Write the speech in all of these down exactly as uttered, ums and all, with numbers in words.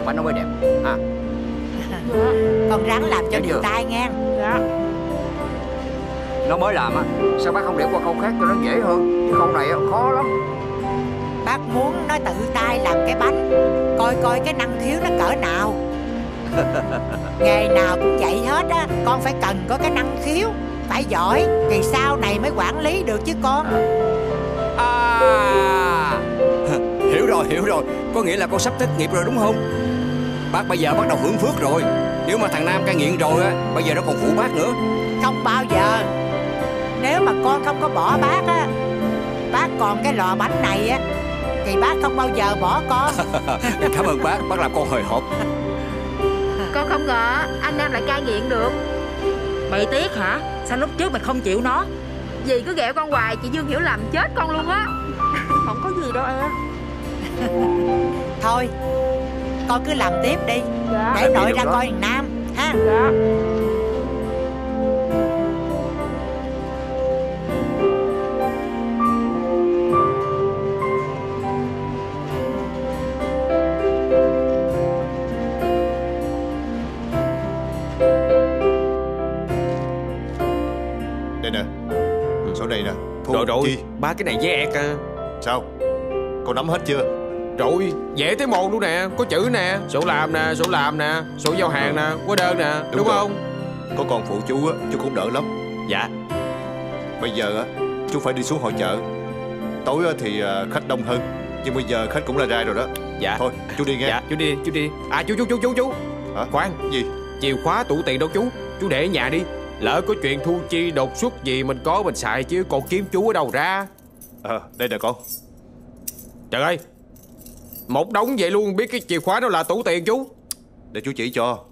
bánh nó mới đẹp ha. Con ráng làm cho Dạ đều chưa? tay nghe. Dạ. Nó mới làm á, sao bác không để qua câu khác cho nó dễ hơn? Chứ câu này á, khó lắm. Bác muốn nó tự tay làm cái bánh, coi coi cái năng khiếu nó cỡ nào. Nghề nào cũng vậy hết á, con phải cần có cái năng khiếu, phải giỏi thì sau này mới quản lý được chứ con. À, hiểu rồi, hiểu rồi. Có nghĩa là con sắp thất nghiệp rồi đúng không? Bác bây giờ bắt đầu hưởng phước rồi. Nếu mà thằng Nam cai nghiện rồi á, bây giờ nó còn phụ bác nữa. Không bao giờ. Nếu mà con không có bỏ bác á, bác còn cái lò bánh này á, thì bác không bao giờ bỏ con. Cảm ơn bác, bác làm con hồi hộp. Con không ngờ anh Nam lại cai nghiện được. Mày tiếc hả? Sao lúc trước mày không chịu nó? Dì cứ ghẹo con hoài, chị Dương hiểu lầm chết con luôn á. Không có gì đâu em. Thôi con cứ làm tiếp đi. Dạ. Để nội ra coi thằng Nam ha. Dạ. Đây nè, sổ này nè. Thu Rồi rồi, chi? ba cái này với ẹt à. Sao? Con nắm hết chưa? Rồi, dễ tới mồn luôn nè. Có chữ nè, sổ làm nè, sổ làm nè, sổ giao hàng nè, hóa đơn nè. Đúng, đúng không? Có con phụ chú á, chú cũng đỡ lắm. Dạ. Bây giờ á, chú phải đi xuống hội chợ. Tối á thì khách đông hơn, nhưng bây giờ khách cũng là ra rồi đó. Dạ. Thôi, chú đi nghe. Dạ, chú đi, chú đi. À, chú, chú, chú, chú, chú. Hả? Khoan. Gì? Chìa khóa tủ tiền đâu chú. Chú để ở nhà đi. Lỡ có chuyện thu chi đột xuất gì mình có mình xài chứ còn kiếm chú ở đâu ra. Ờ, à, đây nè con. Trời ơi, một đống vậy luôn biết cái chìa khóa đó là tủ tiền chú. Để chú chỉ cho.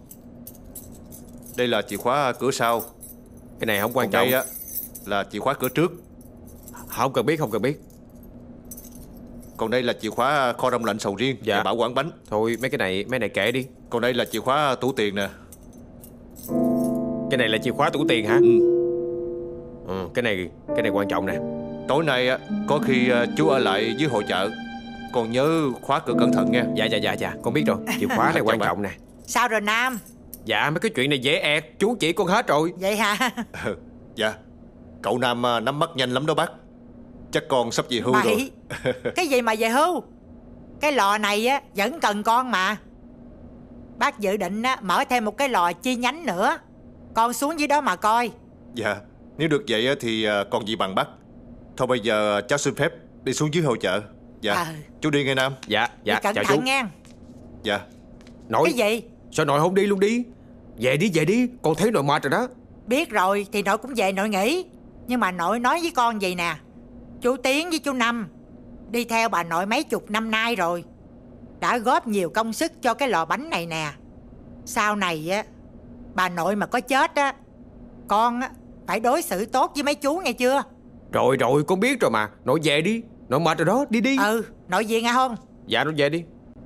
Đây là chìa khóa cửa sau. Cái này không quan Còn trọng. đây á là chìa khóa cửa trước. Không cần biết, không cần biết. Còn đây là chìa khóa kho đông lạnh sầu riêng dạ. và bảo quản bánh. Thôi mấy cái này mấy này kệ đi. Còn đây là chìa khóa tủ tiền nè. Cái này là chìa khóa tủ tiền hả? Ừ. Ừ, cái này cái này quan trọng nè. Tối nay á có khi chú ở lại dưới hội chợ, con nhớ khóa cửa cẩn thận nha. Dạ dạ dạ dạ, con biết rồi. Chìa khóa này quan trọng nè. Sao rồi Nam? Dạ mấy cái chuyện này dễ ẹt, chú chỉ con hết rồi. Vậy hả? Dạ. Cậu Nam nắm bắt nhanh lắm đó bác. Chắc con sắp về hưu Mày... rồi. Cái gì mà về hưu? Cái lò này á vẫn cần con mà. Bác dự định á mở thêm một cái lò chi nhánh nữa. Con xuống dưới đó mà coi. Dạ. Nếu được vậy thì còn gì bằng bác. Thôi bây giờ cháu xin phép đi xuống dưới hội chợ. Dạ. À. Chú đi nghe Nam. Dạ dạ. Đi cẩn chào thận chú. nghe. Dạ. Nội. Cái gì? Sao nội không đi luôn đi? Về đi về đi, con thấy nội mệt rồi đó. Biết rồi thì nội cũng về nội nghỉ. Nhưng mà nội nói với con gì nè. Chú Tiến với chú Năm đi theo bà nội mấy chục năm nay rồi, đã góp nhiều công sức cho cái lò bánh này nè. Sau này á bà nội mà có chết á, con á phải đối xử tốt với mấy chú nghe chưa? Rồi rồi con biết rồi mà. Nội về đi, nội mệt rồi đó, đi đi. Ừ, nội về nghe không? Dạ nội về đi.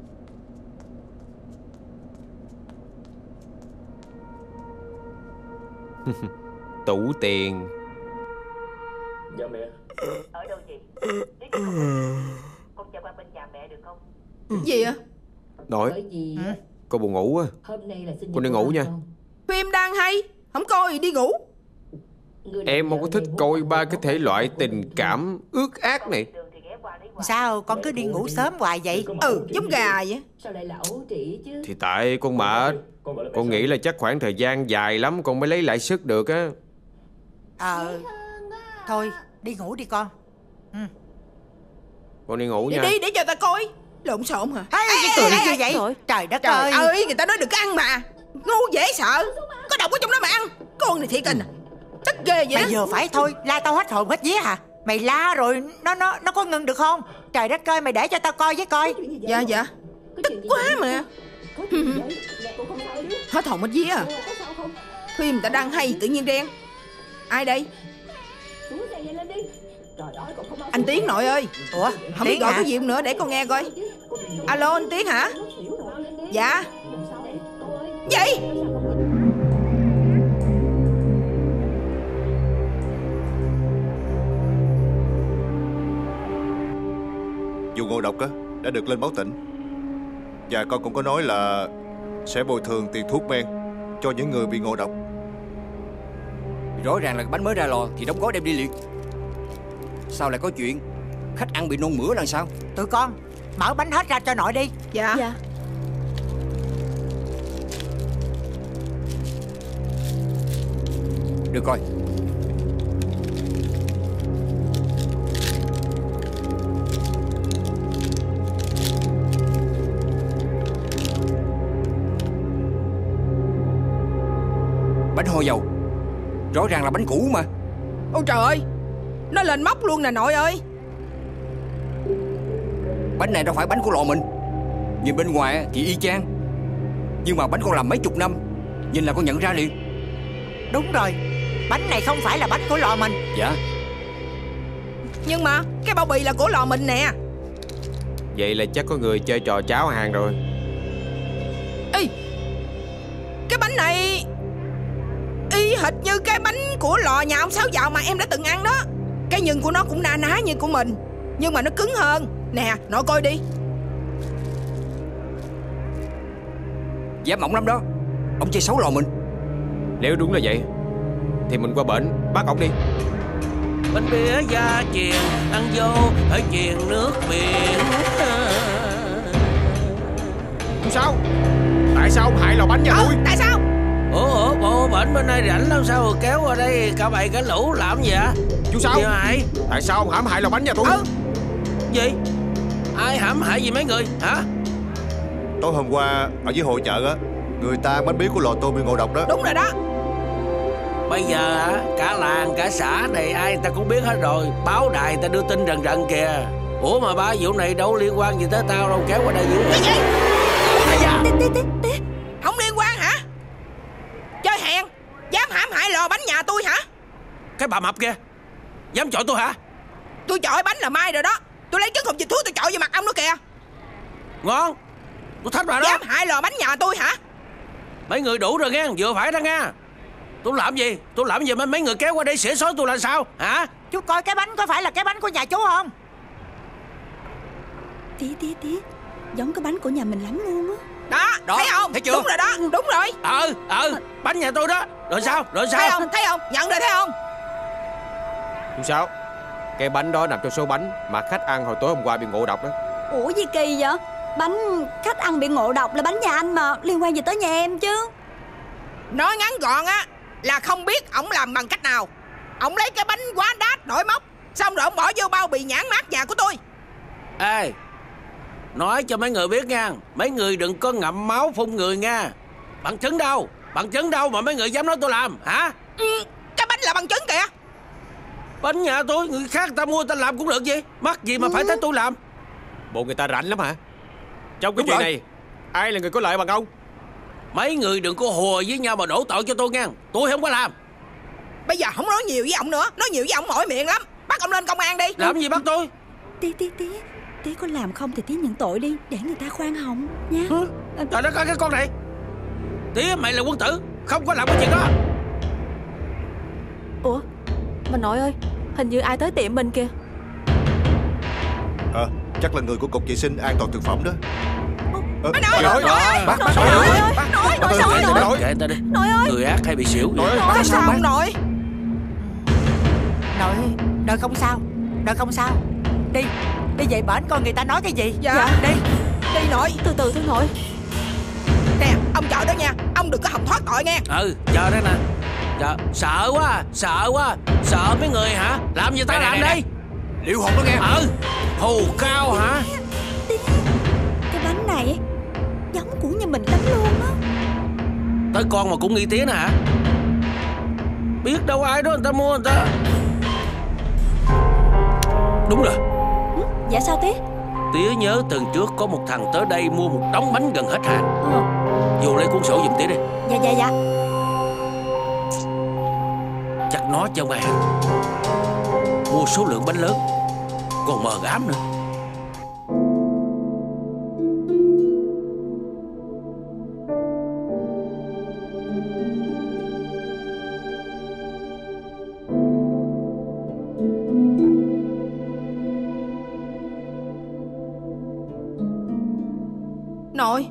Tủ tiền. Dạ mẹ. Ở đâu chị? Con chờ qua bên nhà mẹ được không? Gì ạ? Nội, gì? con buồn ngủ á. Con đi ngủ nha. Phim đang hay, không coi thì đi ngủ. Em không có thích coi ba cái thể loại tình cảm ước ác này. Sao con cứ đi ngủ sớm hoài vậy? Ừ, giống gà vậy. Thì tại con mệt. Con nghĩ là chắc khoảng thời gian dài lắm con mới lấy lại sức được á. Ờ, thôi đi ngủ đi con. Ừ. Con đi ngủ đi nha. Đi để cho ta coi. Lộn xộn hả? Ê, cái cười gì vậy? Trời, trời đất Trời ơi. ơi, người ta nói đừng có ăn mà. Ngu dễ sợ. Có độc ở trong đó mà ăn. Con này thiệt tình à. Chắc ghê vậy. Mày đó. vừa phải thôi, la tao hết hồn hết vía hả? Mày la rồi nó nó nó có ngưng được không? Trời đất ơi, mày để cho tao coi với coi. Dạ dạ. Tức quá mà. Hết hồn hết vía à. Phim người ta đang hay tự nhiên đen. Ai đây? Anh Tiến nội ơi. Ủa, không biết gọi cái gì nữa để con nghe coi. Alo anh Tiến hả? Dạ. Gì? Vụ ngộ độc á đã được lên báo tỉnh. Và con cũng có nói là sẽ bồi thường tiền thuốc men cho những người bị ngộ độc. Rõ ràng là bánh mới ra lò thì đóng gói đem đi liền. Sao lại có chuyện khách ăn bị nôn mửa là sao? Tụi con mở bánh hết ra cho nội đi. Dạ. Dạ. Được rồi. Bánh ho dầu rõ ràng là bánh cũ mà. Ôi trời ơi, nó lên móc luôn nè nội ơi. Bánh này đâu phải bánh của lò mình. Nhìn bên ngoài thì y chang, nhưng mà bánh con làm mấy chục năm, nhìn là con nhận ra liền. Đúng rồi, bánh này không phải là bánh của lò mình. Dạ. Nhưng mà cái bao bì là của lò mình nè. Vậy là chắc có người chơi trò cháo hàng rồi. Ê, cái bánh này y hệt như cái bánh của lò nhà ông Sáu Dạo mà em đã từng ăn đó. Cái nhân của nó cũng na ná như của mình, nhưng mà nó cứng hơn. Nè, nội coi đi. Giá mỏng lắm đó. Ông chơi xấu lò mình. Nếu đúng là vậy thì mình qua bển bắt ổng đi. Bánh bía da chiền ăn vô phải chiền nước biển. Sao? Tại sao ông hại lò bánh nhà Ờ, tôi? tại sao? Ủa, ủa, bộ bển bên đây rảnh lắm sao kéo qua đây cả bầy cả lũ làm gì ạ? Chú Sáu, Gì hại? tại sao ông hãm hại lò bánh nhà tôi? Ừ. Gì? Ai hãm hại gì mấy người hả? Tối hôm qua ở dưới hội chợ á, người ta ăn bánh bí của lò tôi bị ngộ độc đó. Đúng rồi đó. Bây giờ hả, cả làng cả xã này ai ta cũng biết hết rồi. Báo đài ta đưa tin rần rần kìa. Ủa mà ba vụ này đâu liên quan gì tới tao đâu, kéo qua đây dữ. Cái gì? Ây da. Tí tí tí tí. Không liên quan hả? Chơi hèn, dám hãm hại lò bánh nhà tôi hả? Cái bà mập kia dám chọi tôi hả? Tôi chọi bánh là mai rồi đó. Tôi lấy trứng hộp vịt thuốc tôi chọi vào mặt ông nữa kìa. Ngon. Tôi thách bà đó. Dám hại lò bánh nhà tôi hả? Mấy người đủ rồi nghe, vừa phải đó nghe. Tôi làm gì? Tôi làm gì mà mấy người kéo qua đây xỉa xói tôi là sao? Hả? Chú coi cái bánh có phải là cái bánh của nhà chú không? Tí tí tí. Giống cái bánh của nhà mình lắm luôn á. Đó, Đó, thấy không? thấy chưa? Đúng rồi đó, đúng rồi. Ờ, ờ, bánh nhà tôi đó. Rồi sao? Rồi Thấy sao? không? Thấy không? Nhận rồi thấy không? Chú Sáu, cái bánh đó nằm trong số bánh mà khách ăn hồi tối hôm qua bị ngộ độc đó. Ủa gì kỳ vậy? Bánh khách ăn bị ngộ độc là bánh nhà anh mà, liên quan gì tới nhà em chứ? Nói ngắn gọn á là không biết ổng làm bằng cách nào. Ổng lấy cái bánh quá đát đổi móc, xong rồi ổng bỏ vô bao bì nhãn mác nhà của tôi. Ê, nói cho mấy người biết nha, mấy người đừng có ngậm máu phun người nha. Bằng chứng đâu? Bằng chứng đâu mà mấy người dám nói tôi làm hả? Ừ, cái bánh là bằng chứng kìa. Bánh nhà tôi, người khác ta mua ta làm cũng được gì. Mắc gì mà phải thấy tôi làm. Bộ người ta rảnh lắm hả? Trong cái Đúng chuyện rồi. này ai là người có lợi bằng ông? Mấy người đừng có hùa với nhau mà đổ tội cho tôi nha. Tôi không có làm. Bây giờ không nói nhiều với ổng nữa. Nói nhiều với ổng mỏi miệng lắm. Bắt ông lên công an đi. Làm gì bắt tôi? Tí tí tí. Tí có làm không thì tí nhận tội đi, để người ta khoan hồng nha. Hả? Trời đất ơi cái con này. Tía mày là quân tử, không có làm cái chuyện đó. Ủa mà nội ơi, hình như ai tới tiệm mình kìa. Ờ, chắc là người của cục vệ sinh an toàn thực phẩm đó. Ờ, Nội ơi, nội nội ơi, bác, nội bác, ơi, bác, nội, bác, nội, bác, nội, bác, nội. Kệ ta đi. Nội ơi. Người ác hay bị xỉu. Nội ơi, Nội sao ông nội? Nội, nội không sao. Nội không sao. Đi, đi về bển coi người ta nói cái gì. Dạ. Đi. Đi nội. Từ từ thôi nội. Nè, ông chờ đó nha. Ông đừng có hòng thoát tội nghe. Ừ, chờ đây nè. Chờ, sợ quá à, sợ quá à. Sợ mấy người hả? Làm gì ta Đây, làm đây, đi. Liệu hồn đó nghe. Ừ, hù cao hả? Tí. Cái bánh này giống của nhà mình lắm luôn á. Tới con mà cũng nghi tía nè hả? Biết đâu ai đó người ta mua người ta. Đúng rồi. Ừ, dạ sao tí? Tía nhớ tuần trước có một thằng tới đây mua một đống bánh gần hết hạn. Ờ. Vô lấy cuốn sổ giùm tía đi. Dạ dạ dạ. Chắc nó cho mày mua số lượng bánh lớn, còn mờ ám nữa. nội.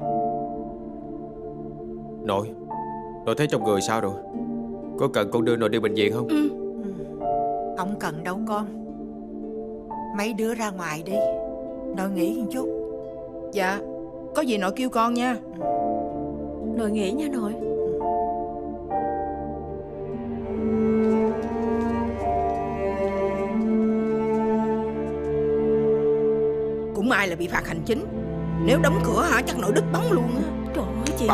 Nội, nội thấy trong người sao rồi? Có cần con đưa nội đi bệnh viện không? Ừ. Không cần đâu con. Mấy đứa ra ngoài đi, nội nghỉ một chút. Dạ, có gì nội kêu con nha. Nội nghỉ nha nội. Cũng may là bị phạt hành chính. Nếu đóng cửa hả chắc nội đứt bóng luôn á. Trời ơi chị. Bà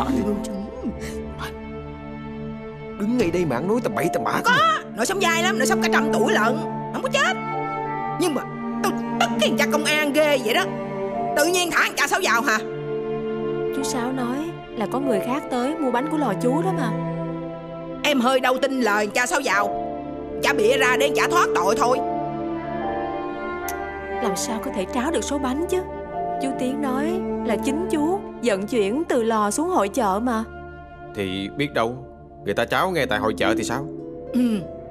đứng ngay đây mà ăn nói tầm bậy tầm bạ. Có, nội sống dai lắm, nội sống cả trăm tuổi lận, không có chết. Nhưng mà tôi tức cái cha công an ghê vậy đó. Tự nhiên thả cha Sáu vào hả? Chú Sáu nói là có người khác tới mua bánh của lò chú đó mà. Em hơi đâu tin lời cha Sáu vào. Cha bịa ra để trả thoát tội thôi. Làm sao có thể tráo được số bánh chứ? Chú Tiến nói là chính chú vận chuyển từ lò xuống hội chợ mà. Thì biết đâu người ta tráo ngay tại hội chợ thì sao? Ừ.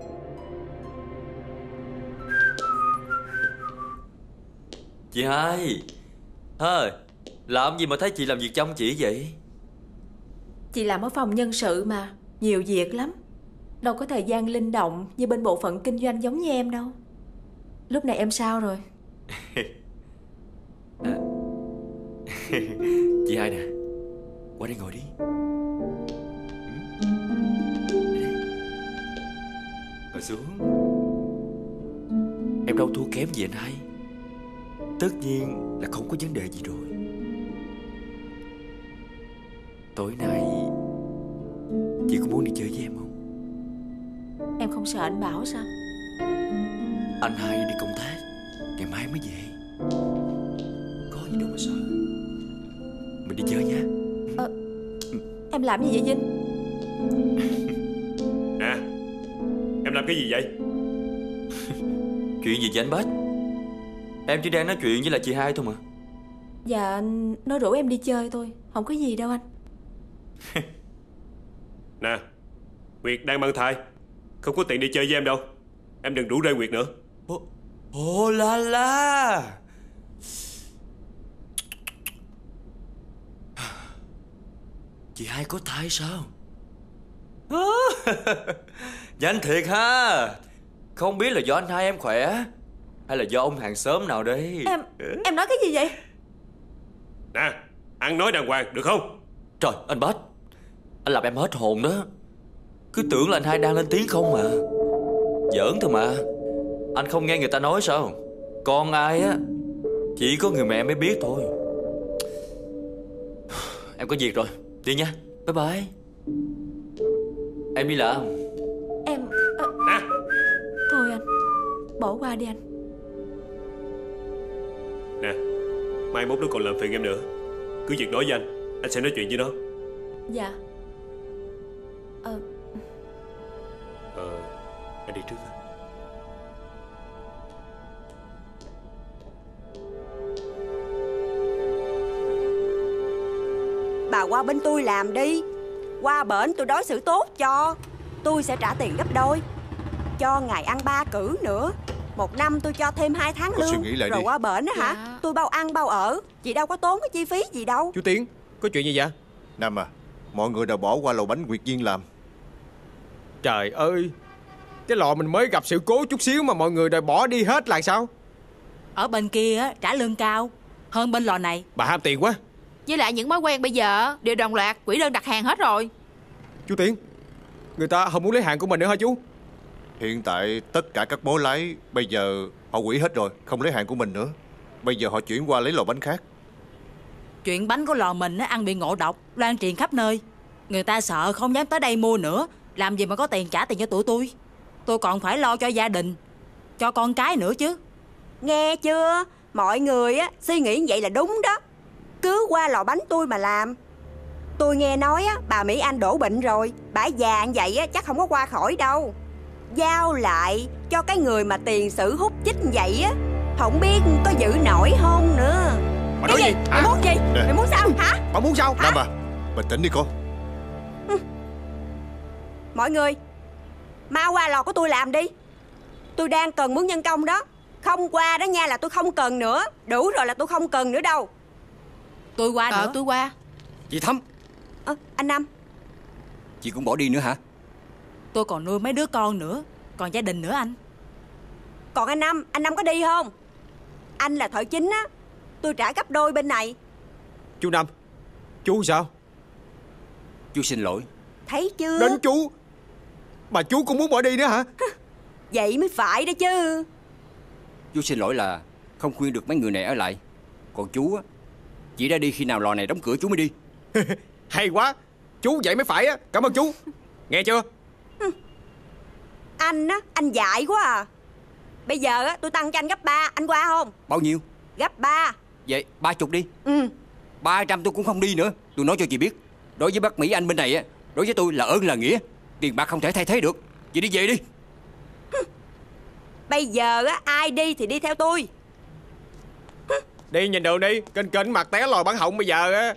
Chị hai. Hơ, làm gì mà thấy chị làm việc chăm chỉ vậy? Chị làm ở phòng nhân sự mà, nhiều việc lắm. Đâu có thời gian linh động như bên bộ phận kinh doanh giống như em đâu. Lúc này em sao rồi? À. Chị hai nè, qua đây ngồi đi. Ngồi xuống. Em đâu thua kém gì anh hai. Tất nhiên là không có vấn đề gì rồi. Tối nay chị có muốn đi chơi với em không? Em không sợ anh Bảo sao? Anh hai đi công tác, ngày mai mới về. Có gì đâu mà sợ. Mình đi chơi nha. Ờ, em làm gì vậy Vinh? Nè, em làm cái gì vậy? Chuyện gì vậy anh Bách? Em chỉ đang nói chuyện với là chị hai thôi mà. Dạ, nó rủ em đi chơi thôi, không có gì đâu anh. Nè, Nguyệt đang mang thai, không có tiện đi chơi với em đâu. Em đừng rủ rê Nguyệt nữa. Ồ, ồ la la. Chị hai có thai sao? Nhanh thiệt ha. Không biết là do anh hai em khỏe hay là do ông hàng xóm nào đấy. Em, em nói cái gì vậy? Nè, ăn nói đàng hoàng được không? Trời, anh Bách, anh làm em hết hồn đó. Cứ tưởng là anh hai đang lên tiếng không mà. Giỡn thôi mà. Anh không nghe người ta nói sao? Con ai á chỉ có người mẹ mới biết thôi. Em có việc rồi, đi nha. Bye bye. Em đi làm. Em... À, thôi anh, bỏ qua đi anh. Nè, mai mốt nó còn làm phiền em nữa, cứ việc nói với anh, anh sẽ nói chuyện với nó. Dạ. Ờ... Ờ, anh đi trước. Bà qua bên tôi làm đi. Qua bển tôi đối xử tốt cho. Tôi sẽ trả tiền gấp đôi. Cho ngày ăn ba cử nữa. Một năm tôi cho thêm hai tháng lương. Rồi đi. Qua bển á hả? Dạ. Tôi bao ăn bao ở. Chị đâu có tốn cái chi phí gì đâu. Chú Tiến, có chuyện gì vậy? Nam à, mọi người đã bỏ qua lò bánh Nguyệt Viên làm. Trời ơi, cái lò mình mới gặp sự cố chút xíu mà mọi người đã bỏ đi hết là sao? Ở bên kia trả lương cao hơn bên lò này. Bà ham tiền quá. Với lại những mối quen bây giờ đều đồng loạt quỹ đơn đặt hàng hết rồi. Chú Tiến, người ta không muốn lấy hàng của mình nữa hả chú? Hiện tại tất cả các bố lái bây giờ họ hủy hết rồi, không lấy hàng của mình nữa. Bây giờ họ chuyển qua lấy lò bánh khác. Chuyện bánh của lò mình ăn bị ngộ độc loan truyền khắp nơi. Người ta sợ không dám tới đây mua nữa. Làm gì mà có tiền trả tiền cho tụi tôi. Tôi còn phải lo cho gia đình, cho con cái nữa chứ. Nghe chưa? Mọi người á suy nghĩ như vậy là đúng đó. Cứ qua lò bánh tôi mà làm. Tôi nghe nói á bà Mỹ Anh đổ bệnh rồi. Bà già như vậy á chắc không có qua khỏi đâu. Giao lại cho cái người mà tiền sử hút chích như vậy á, không biết có giữ nổi không nữa. Bà nói gì? gì? Mày muốn gì? Nè. Mày muốn sao hả? Bà muốn sao? Nam à, bình tĩnh đi con. Ừ. Mọi người mau qua lò của tôi làm đi. Tôi đang cần mướn nhân công đó. Không qua đó nha là tôi không cần nữa. Đủ rồi là tôi không cần nữa đâu. Tôi qua Ờ nữa. tôi qua. Chị Thắm. Ờ, anh Năm. Chị cũng bỏ đi nữa hả? Tôi còn nuôi mấy đứa con nữa, còn gia đình nữa anh. Còn anh Năm, anh Năm có đi không? Anh là thợ chính á, tôi trả gấp đôi bên này. Chú Năm, chú sao? Chú xin lỗi. Thấy chưa? Đến chú mà chú cũng muốn bỏ đi nữa hả? Vậy mới phải đó chứ. Chú xin lỗi là không khuyên được mấy người này ở lại. Còn chú á, chỉ đã đi khi nào lò này đóng cửa chú mới đi. Hay quá, chú vậy mới phải á. Cảm ơn chú, nghe chưa? Anh á, anh dại quá à. Bây giờ á, tôi tăng cho anh gấp ba, anh qua không? Bao nhiêu? Gấp ba. Vậy ba chục đi. Ừ. Ba trăm tôi cũng không đi nữa. Tôi nói cho chị biết, đối với bác Mỹ Anh bên này á, đối với tôi là ơn là nghĩa. Tiền bạc không thể thay thế được. Chị đi về đi. Bây giờ á, ai đi thì đi theo tôi. Đi nhìn đường đi, kênh kênh mặt té lòi bắn họng bây giờ á.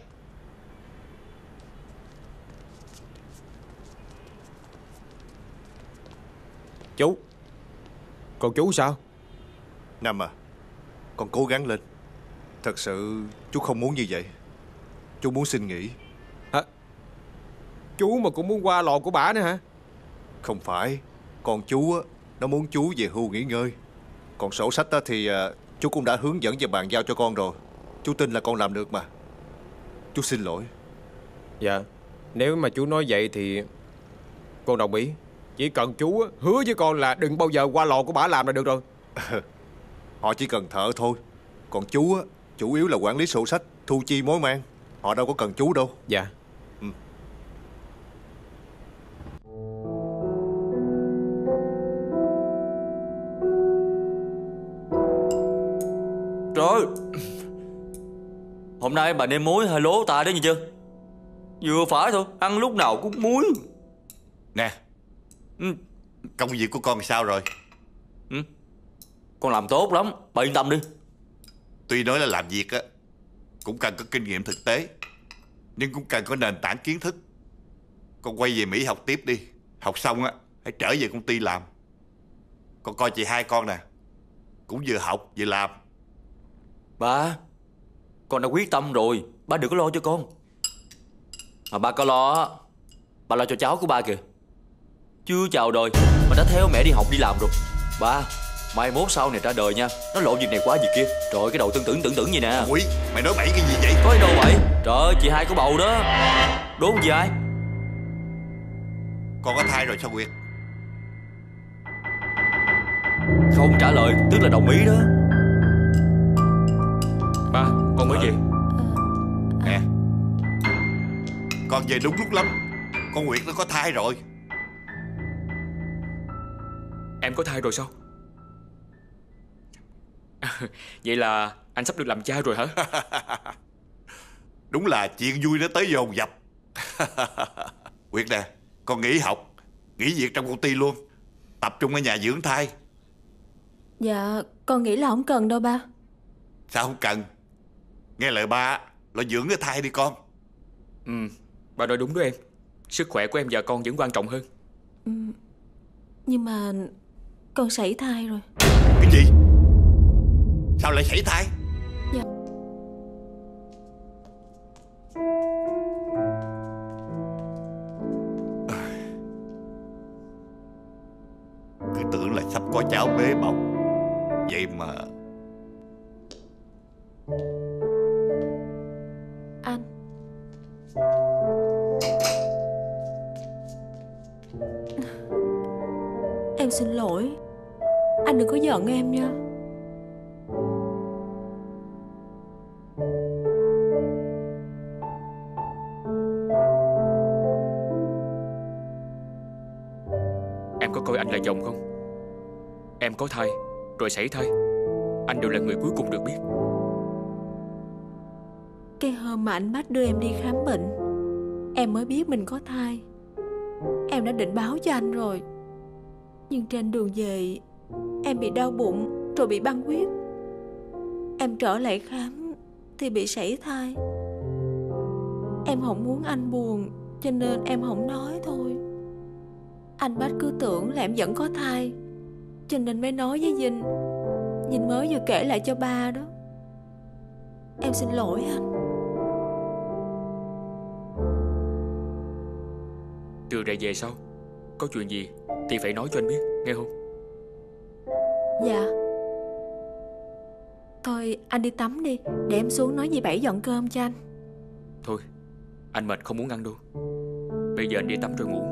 Chú, còn chú sao? Năm à, con cố gắng lên. Thật sự chú không muốn như vậy. Chú muốn xin nghỉ. Hả? Chú mà cũng muốn qua lò của bả nữa hả? Không phải. Con chú á, nó muốn chú về hưu nghỉ ngơi. Còn sổ sách á, thì à, chú cũng đã hướng dẫn và bàn giao cho con rồi. Chú tin là con làm được mà. Chú xin lỗi. Dạ, nếu mà chú nói vậy thì con đồng ý. Chỉ cần chú hứa với con là đừng bao giờ qua lò của bả làm là được rồi. Họ chỉ cần thợ thôi. Còn chú á, chủ yếu là quản lý sổ sách, thu chi mối mang. Họ đâu có cần chú đâu. Dạ. Ừ. Trời ơi, hôm nay bà nêm muối hơi lố tài đấy, nhìn chưa? Vừa phải thôi, ăn lúc nào cũng muối. Nè, ừ. Công việc của con sao rồi? Ừ. Con làm tốt lắm, bà yên tâm đi. Tuy nói là làm việc á, cũng cần có kinh nghiệm thực tế, nhưng cũng cần có nền tảng kiến thức. Con quay về Mỹ học tiếp đi. Học xong á, hãy trở về công ty làm. Con coi chị hai con nè, cũng vừa học vừa làm. Ba, con đã quyết tâm rồi, ba đừng có lo cho con. Mà ba có lo á, ba lo cho cháu của ba kìa. Chưa chào đời mà đã theo mẹ đi học đi làm rồi. Ba, mai mốt sau này ra đời nha, nó lộ việc này quá việc kia. Trời ơi, cái đầu tưởng tưởng tưởng tưởng gì nè. Ui, mày nói bậy cái gì vậy? Có gì đâu bậy. Trời ơi, chị hai có bầu đó. Đúng không chị hai? Con có thai rồi sao Nguyệt? Không trả lời tức là đồng ý đó. Ba, con mới về. Nè, con về đúng lúc lắm. Con Nguyệt nó có thai rồi. Em có thai rồi sao? Vậy là anh sắp được làm cha rồi hả? Đúng là chuyện vui nó tới dồn dập. Nguyệt nè, con nghỉ học, nghỉ việc trong công ty luôn, tập trung ở nhà dưỡng thai. Dạ, con nghĩ là không cần đâu ba. Sao không cần? Nghe lời ba, lo dưỡng cái thai đi con. Ừ, ba nói đúng đó em. Sức khỏe của em và con vẫn quan trọng hơn. Ừ, nhưng mà con sảy thai rồi. Cái gì? Sao lại sảy thai? Dạ. Cứ tưởng là sắp có cháu bế bỏng, vậy mà. Anh, em xin lỗi. Anh đừng có giận em nha. Em có coi anh là chồng không? Em có thai, rồi sảy thai, anh đều là người cuối cùng được biết. Cái hôm mà anh bắt đưa em đi khám bệnh, em mới biết mình có thai. Em đã định báo cho anh rồi, nhưng trên đường về em bị đau bụng rồi bị băng huyết. Em trở lại khám thì bị sảy thai. Em không muốn anh buồn cho nên em không nói thôi. Anh Bách cứ tưởng là em vẫn có thai, cho nên mới nói với Vinh. Vinh mới vừa kể lại cho ba đó. Em xin lỗi anh. Trưa ra về sau, có chuyện gì thì phải nói cho anh biết, nghe không? Dạ. Thôi anh đi tắm đi, để em xuống nói dì Bảy dọn cơm cho anh. Thôi, anh mệt không muốn ăn đâu. Bây giờ anh đi tắm rồi ngủ.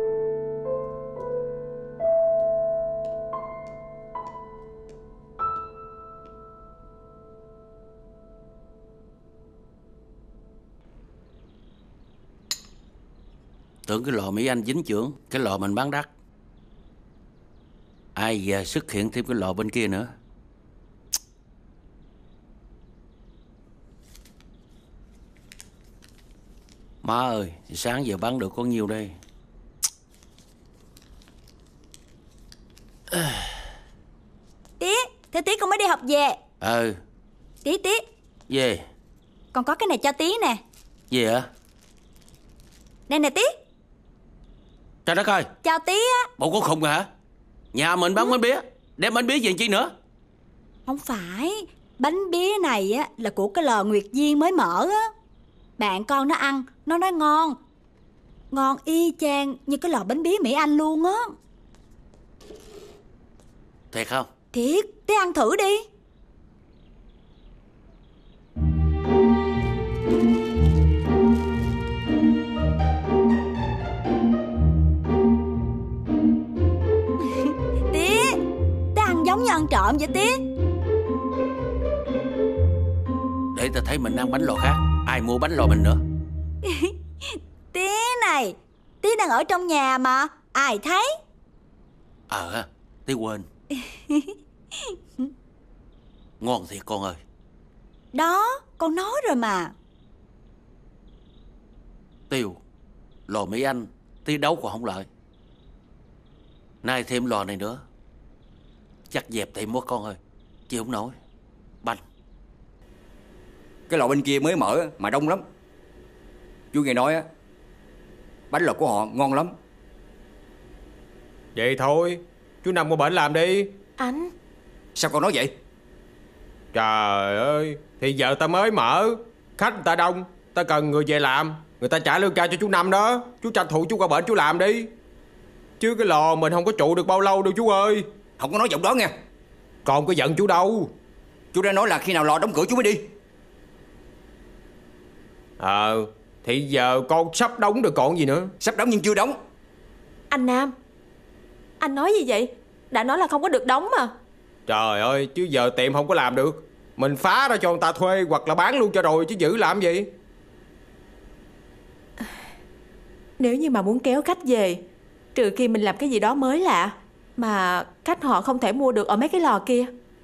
Tưởng cái lò Mỹ Anh dính chưởng, cái lò mình bán đắt. Ai giờ xuất hiện thêm cái lò bên kia nữa. Má ơi, sáng giờ bán được có nhiêu đây? Tía, thế Tía con mới đi học về. Ừ. Tía, Tía, Về. con có cái này cho Tía nè. Gì hả? Nè nè Tía. Trời đất ơi, Chào Tía á. bộ có khùng hả? Nhà mình bán bánh bía, đem bánh bía gì chi nữa? Không phải, bánh bía này á là của cái lò Nguyệt Duyên mới mở á. Bạn con nó ăn, nó nói ngon. Ngon y chang như cái lò bánh bía Mỹ Anh luôn á. Thiệt không? Thiệt, Tía ăn thử đi. Tía, Tía ăn giống như ăn trộm vậy Tía. Để ta thấy mình ăn bánh lò khác, ai mua bánh lò mình nữa. Tía này, Tía đang ở trong nhà mà, ai thấy. Ờ ha, tí quên. Ngon thiệt con ơi. Đó, con nói rồi mà. Tiêu, lò Mỹ Anh tí đấu còn không lợi. Nay thêm lò này nữa, chắc dẹp thêm mất con ơi. Chịu không nổi. Bánh. Cái lò bên kia mới mở mà đông lắm. Chú nghe nói á, bánh lò của họ ngon lắm. Vậy thôi, chú Năm qua bển làm đi. Anh. Sao con nói vậy? Trời ơi, thì giờ ta mới mở, khách người ta đông, ta cần người về làm, người ta trả lương cao cho chú Năm đó. Chú tranh thủ chú qua bển chú làm đi. Chứ cái lò mình không có trụ được bao lâu đâu chú ơi. Không có nói giọng đó nghe. Còn có giận chú đâu. Chú đã nói là khi nào lò đóng cửa chú mới đi. Ờ, thì giờ con sắp đóng được còn gì nữa. Sắp đóng nhưng chưa đóng. Anh Nam, anh nói gì vậy? Đã nói là không có được đóng mà. Trời ơi, chứ giờ tiệm không có làm được, mình phá ra cho người ta thuê hoặc là bán luôn cho rồi, chứ giữ làm gì. Nếu như mà muốn kéo khách về, trừ khi mình làm cái gì đó mới lạ mà khách họ không thể mua được ở mấy cái lò kia.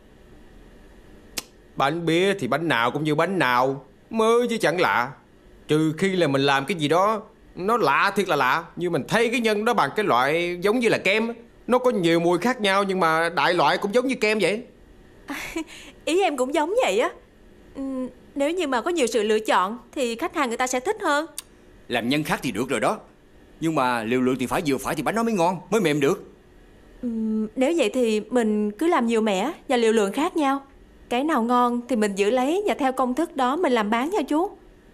Bánh bía thì bánh nào cũng như bánh nào, mới chứ chẳng lạ. Trừ khi là mình làm cái gì đó nó lạ thiệt là lạ, như mình thay cái nhân đó bằng cái loại giống như là kem. Nó có nhiều mùi khác nhau nhưng mà đại loại cũng giống như kem vậy. Ý em cũng giống vậy á. Uhm, nếu như mà có nhiều sự lựa chọn thì khách hàng người ta sẽ thích hơn. Làm nhân khác thì được rồi đó, nhưng mà liều lượng thì phải vừa phải thì bánh nó mới ngon, mới mềm được. Uhm, nếu vậy thì mình cứ làm nhiều mẻ và liều lượng khác nhau. Cái nào ngon thì mình giữ lấy và theo công thức đó mình làm bán nha chú.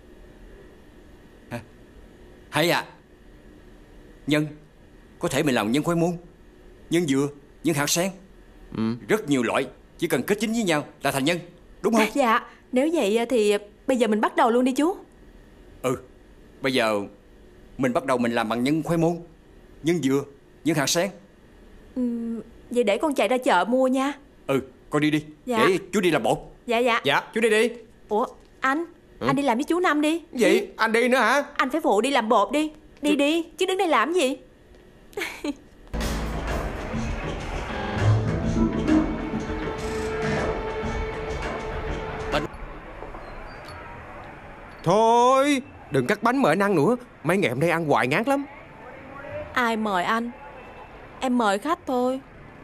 À, hay à. Nhân, có thể mình làm nhân khoai môn, nhân dừa, nhân hạt sen. Ừ. Rất nhiều loại, chỉ cần kết dính với nhau là thành nhân, đúng không? À, dạ, nếu vậy thì bây giờ mình bắt đầu luôn đi chú. Ừ, bây giờ mình bắt đầu mình làm bằng nhân khoai môn, nhân dừa, nhân hạt sen. Ừ, vậy để con chạy ra chợ mua nha. Ừ, con đi đi, dạ. Để chú đi làm bột. Dạ dạ. Dạ, chú đi đi. Ủa, anh, ừ. anh đi làm với chú Năm đi. Gì? đi. Anh đi nữa hả? Anh phải phụ đi làm bột đi. Đi chú... đi, chứ đứng đây làm gì? Bánh... Thôi, đừng cắt bánh mời anh ăn nữa. Mấy ngày hôm nay ăn hoài ngán lắm. Ai mời anh? Em mời khách thôi.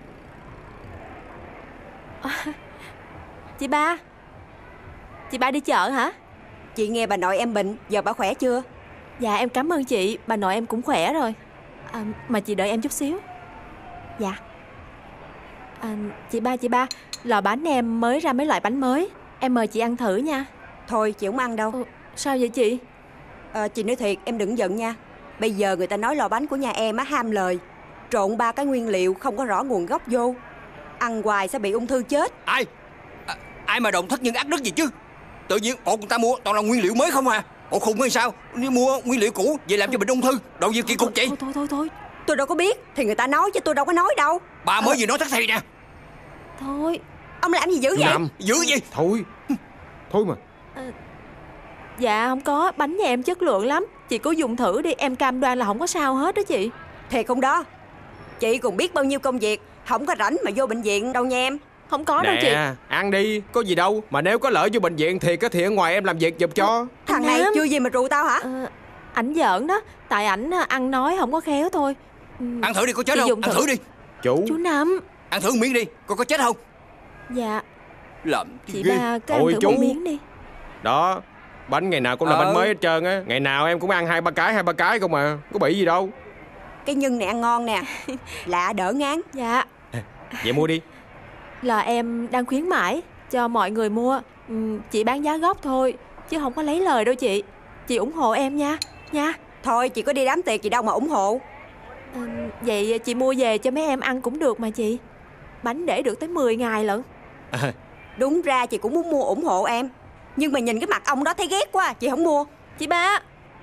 À, chị ba, chị ba đi chợ hả? Chị nghe bà nội em bệnh, giờ bà khỏe chưa? Dạ em cảm ơn chị, bà nội em cũng khỏe rồi. À, mà chị đợi em chút xíu. Dạ. À, chị ba, chị ba, lò bánh em mới ra mấy loại bánh mới, em mời chị ăn thử nha. Thôi chị không ăn đâu. Ồ, sao vậy chị? À, chị nói thiệt, em đừng giận nha. Bây giờ người ta nói lò bánh của nhà em á ham lời, trộn ba cái nguyên liệu không có rõ nguồn gốc vô, ăn hoài sẽ bị ung thư chết. Ai à, ai mà đồng thất nhân ác đức gì chứ? Tự nhiên bọn người ta mua toàn là nguyên liệu mới không à? Bộ khùng hay sao? Nếu mua nguyên liệu cũ vậy làm cho bệnh ung thư, đâu gì kỳ cục vậy? Thôi thôi thôi thôi. Tôi đâu có biết, thì người ta nói chứ tôi đâu có nói đâu. Bà mới vừa nói thất thầy nè. Thôi. Ông làm gì dữ vậy? Nằm. Dữ gì? Thôi. Thôi mà. À, dạ không có, bánh nhà em chất lượng lắm. Chị cứ dùng thử đi, em cam đoan là không có sao hết đó chị. Thiệt không đó? Chị còn biết bao nhiêu công việc, không có rảnh mà vô bệnh viện đâu nha em. Không có nè, đâu chị. Ăn đi, có gì đâu. Mà nếu có lỡ vô bệnh viện thì có thì ở ngoài em làm việc giùm cho. Thằng này chưa gì mà rù tao hả? À, ảnh giỡn đó. Tại ảnh ăn nói không có khéo thôi. Ăn thử đi, có chết chị không? Ăn thử. thử đi. Chú Chú Năm. Ăn thử một miếng đi, coi có chết không? Dạ. Làm chị ghê. ba cứ ăn Thôi thử chú. một miếng đi. Đó, bánh ngày nào cũng là ờ. bánh mới hết trơn á. Ngày nào em cũng ăn hai ba cái, hai ba cái không mà. Có bị gì đâu. Cái nhân này ăn ngon nè. Lạ đỡ ngán. Dạ. Vậy mua đi. Là em đang khuyến mãi cho mọi người mua. ừ, Chị bán giá gốc thôi, chứ không có lấy lời đâu chị. Chị ủng hộ em nha. Nha. Thôi chị có đi đám tiệc gì đâu mà ủng hộ. à, Vậy chị mua về cho mấy em ăn cũng được mà chị. Bánh để được tới mười ngày lận. à. Đúng ra chị cũng muốn mua ủng hộ em, nhưng mà nhìn cái mặt ông đó thấy ghét quá, chị không mua. Chị ba.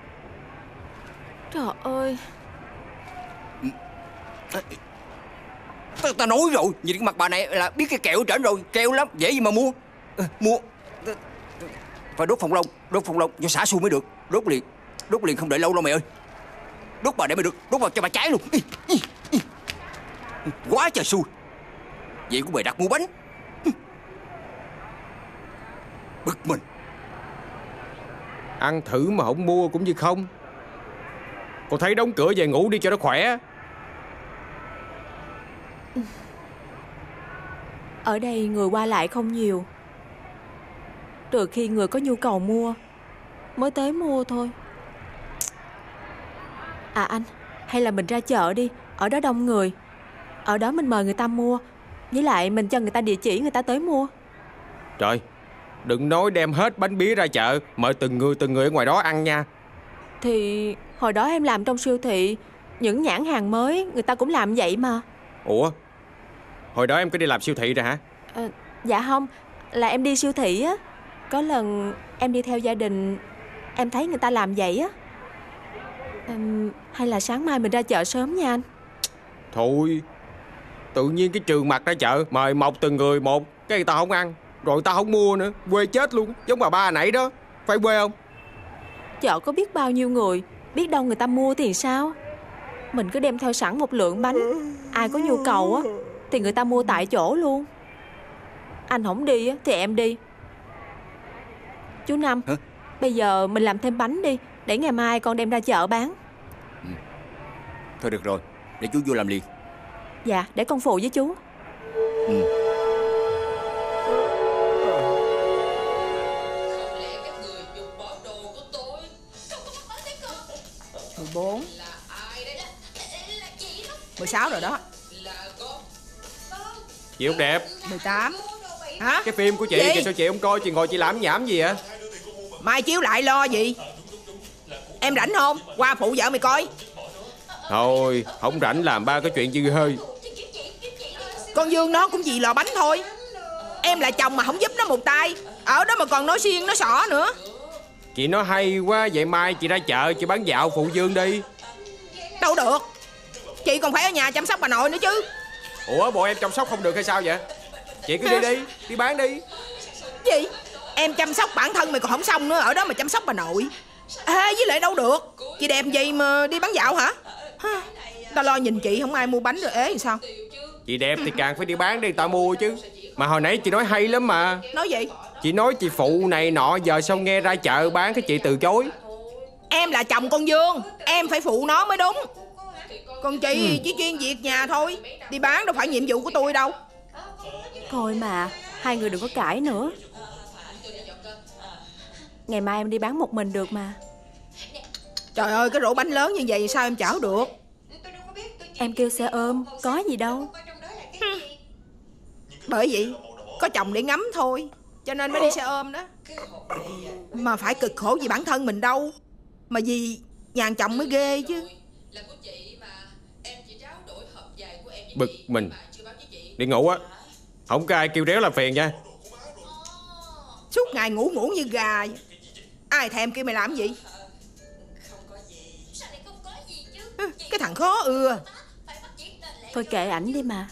Trời ơi. Ta, ta nói rồi, nhìn cái mặt bà này là biết cái kẹo ở trển rồi. Kẹo lắm, dễ gì mà mua. à, Mua phải đốt phòng lông. Đốt phòng lông cho xả xui mới được. Đốt liền, đốt liền không để lâu đâu mày ơi. Đốt bà để mày được, đốt vào cho bà cháy luôn. Ý, ý, ý. Quá trời xui. Vậy cũng bày đặt mua bánh. Bực mình. Ăn thử mà không mua cũng như không. Cô thấy đóng cửa về ngủ đi cho nó khỏe. Ở đây người qua lại không nhiều, trừ khi người có nhu cầu mua mới tới mua thôi. À anh, hay là mình ra chợ đi, ở đó đông người. Ở đó mình mời người ta mua, với lại mình cho người ta địa chỉ người ta tới mua. Trời, đừng nói đem hết bánh bía ra chợ, mời từng người từng người ở ngoài đó ăn nha. Thì hồi đó em làm trong siêu thị, những nhãn hàng mới người ta cũng làm vậy mà. Ủa, hồi đó em có đi làm siêu thị rồi hả? À, dạ không, là em đi siêu thị á. Có lần em đi theo gia đình, em thấy người ta làm vậy á. à, Hay là sáng mai mình ra chợ sớm nha anh. Thôi, tự nhiên cái trường mặt ra chợ mời mọc từng người một, cái người ta không ăn, rồi người ta không mua nữa, quê chết luôn. Giống bà ba nãy đó, phải quê không? Chợ có biết bao nhiêu người, biết đâu người ta mua thì sao. Mình cứ đem theo sẵn một lượng bánh, ai có nhu cầu á thì người ta mua tại chỗ luôn. Anh không đi á thì em đi. Chú Năm, hả? Bây giờ mình làm thêm bánh đi, để ngày mai con đem ra chợ bán. ừ. Thôi được rồi, để chú vô làm liền. Dạ, để con phụ với chú. ừ. mười bốn mười sáu rồi đó. Chị không đẹp. Mười tám. Hả? Cái phim của chị Gì? kìa, sao chị không coi? Chị ngồi chị làm nhảm gì vậy? Mai chiếu lại lo gì? Em rảnh không? Qua phụ vợ mày coi. Thôi, không rảnh làm ba cái chuyện dư hơi. Con Dương nó cũng vì lò bánh thôi. Em là chồng mà không giúp nó một tay, ở đó mà còn nói xiên nói xỏ nữa. Chị nói hay quá, vậy mai chị ra chợ chị bán dạo phụ Dương đi. Đâu được, chị còn phải ở nhà chăm sóc bà nội nữa chứ. Ủa, bộ em chăm sóc không được hay sao vậy? Chị cứ đi đi, đi bán đi. Gì? Em chăm sóc bản thân mày còn không xong nữa, ở đó mà chăm sóc bà nội. Ê, với lại đâu được, chị đẹp gì mà đi bán dạo hả? Ta lo nhìn chị không ai mua bánh rồi ế thì sao? Chị đẹp thì càng phải đi bán đi, ta mua chứ. Mà hồi nãy chị nói hay lắm mà. Nói gì? Chị nói chị phụ này nọ, giờ sao nghe ra chợ bán cái chị từ chối. Em là chồng con Dương, em phải phụ nó mới đúng. Còn chị ừ. chỉ chuyên việc nhà thôi, đi bán đâu phải nhiệm vụ của tôi đâu. Thôi mà, hai người đừng có cãi nữa. Ngày mai em đi bán một mình được mà. Trời ơi, cái rổ bánh lớn như vậy sao em chở được? Em kêu xe ôm, có gì đâu. Bởi vậy, có chồng để ngắm thôi, cho nên mới đi xe ôm đó. Mà phải cực khổ vì bản thân mình đâu, mà vì Nhà chồng mới ghê chứ. Bực mình. Đi ngủ á, không có ai kêu réo làm phiền nha. Suốt ngày ngủ ngủ như gà vậy. Ai thèm kêu mày làm gì? Cái thằng khó ưa. Thôi kệ ảnh đi mà.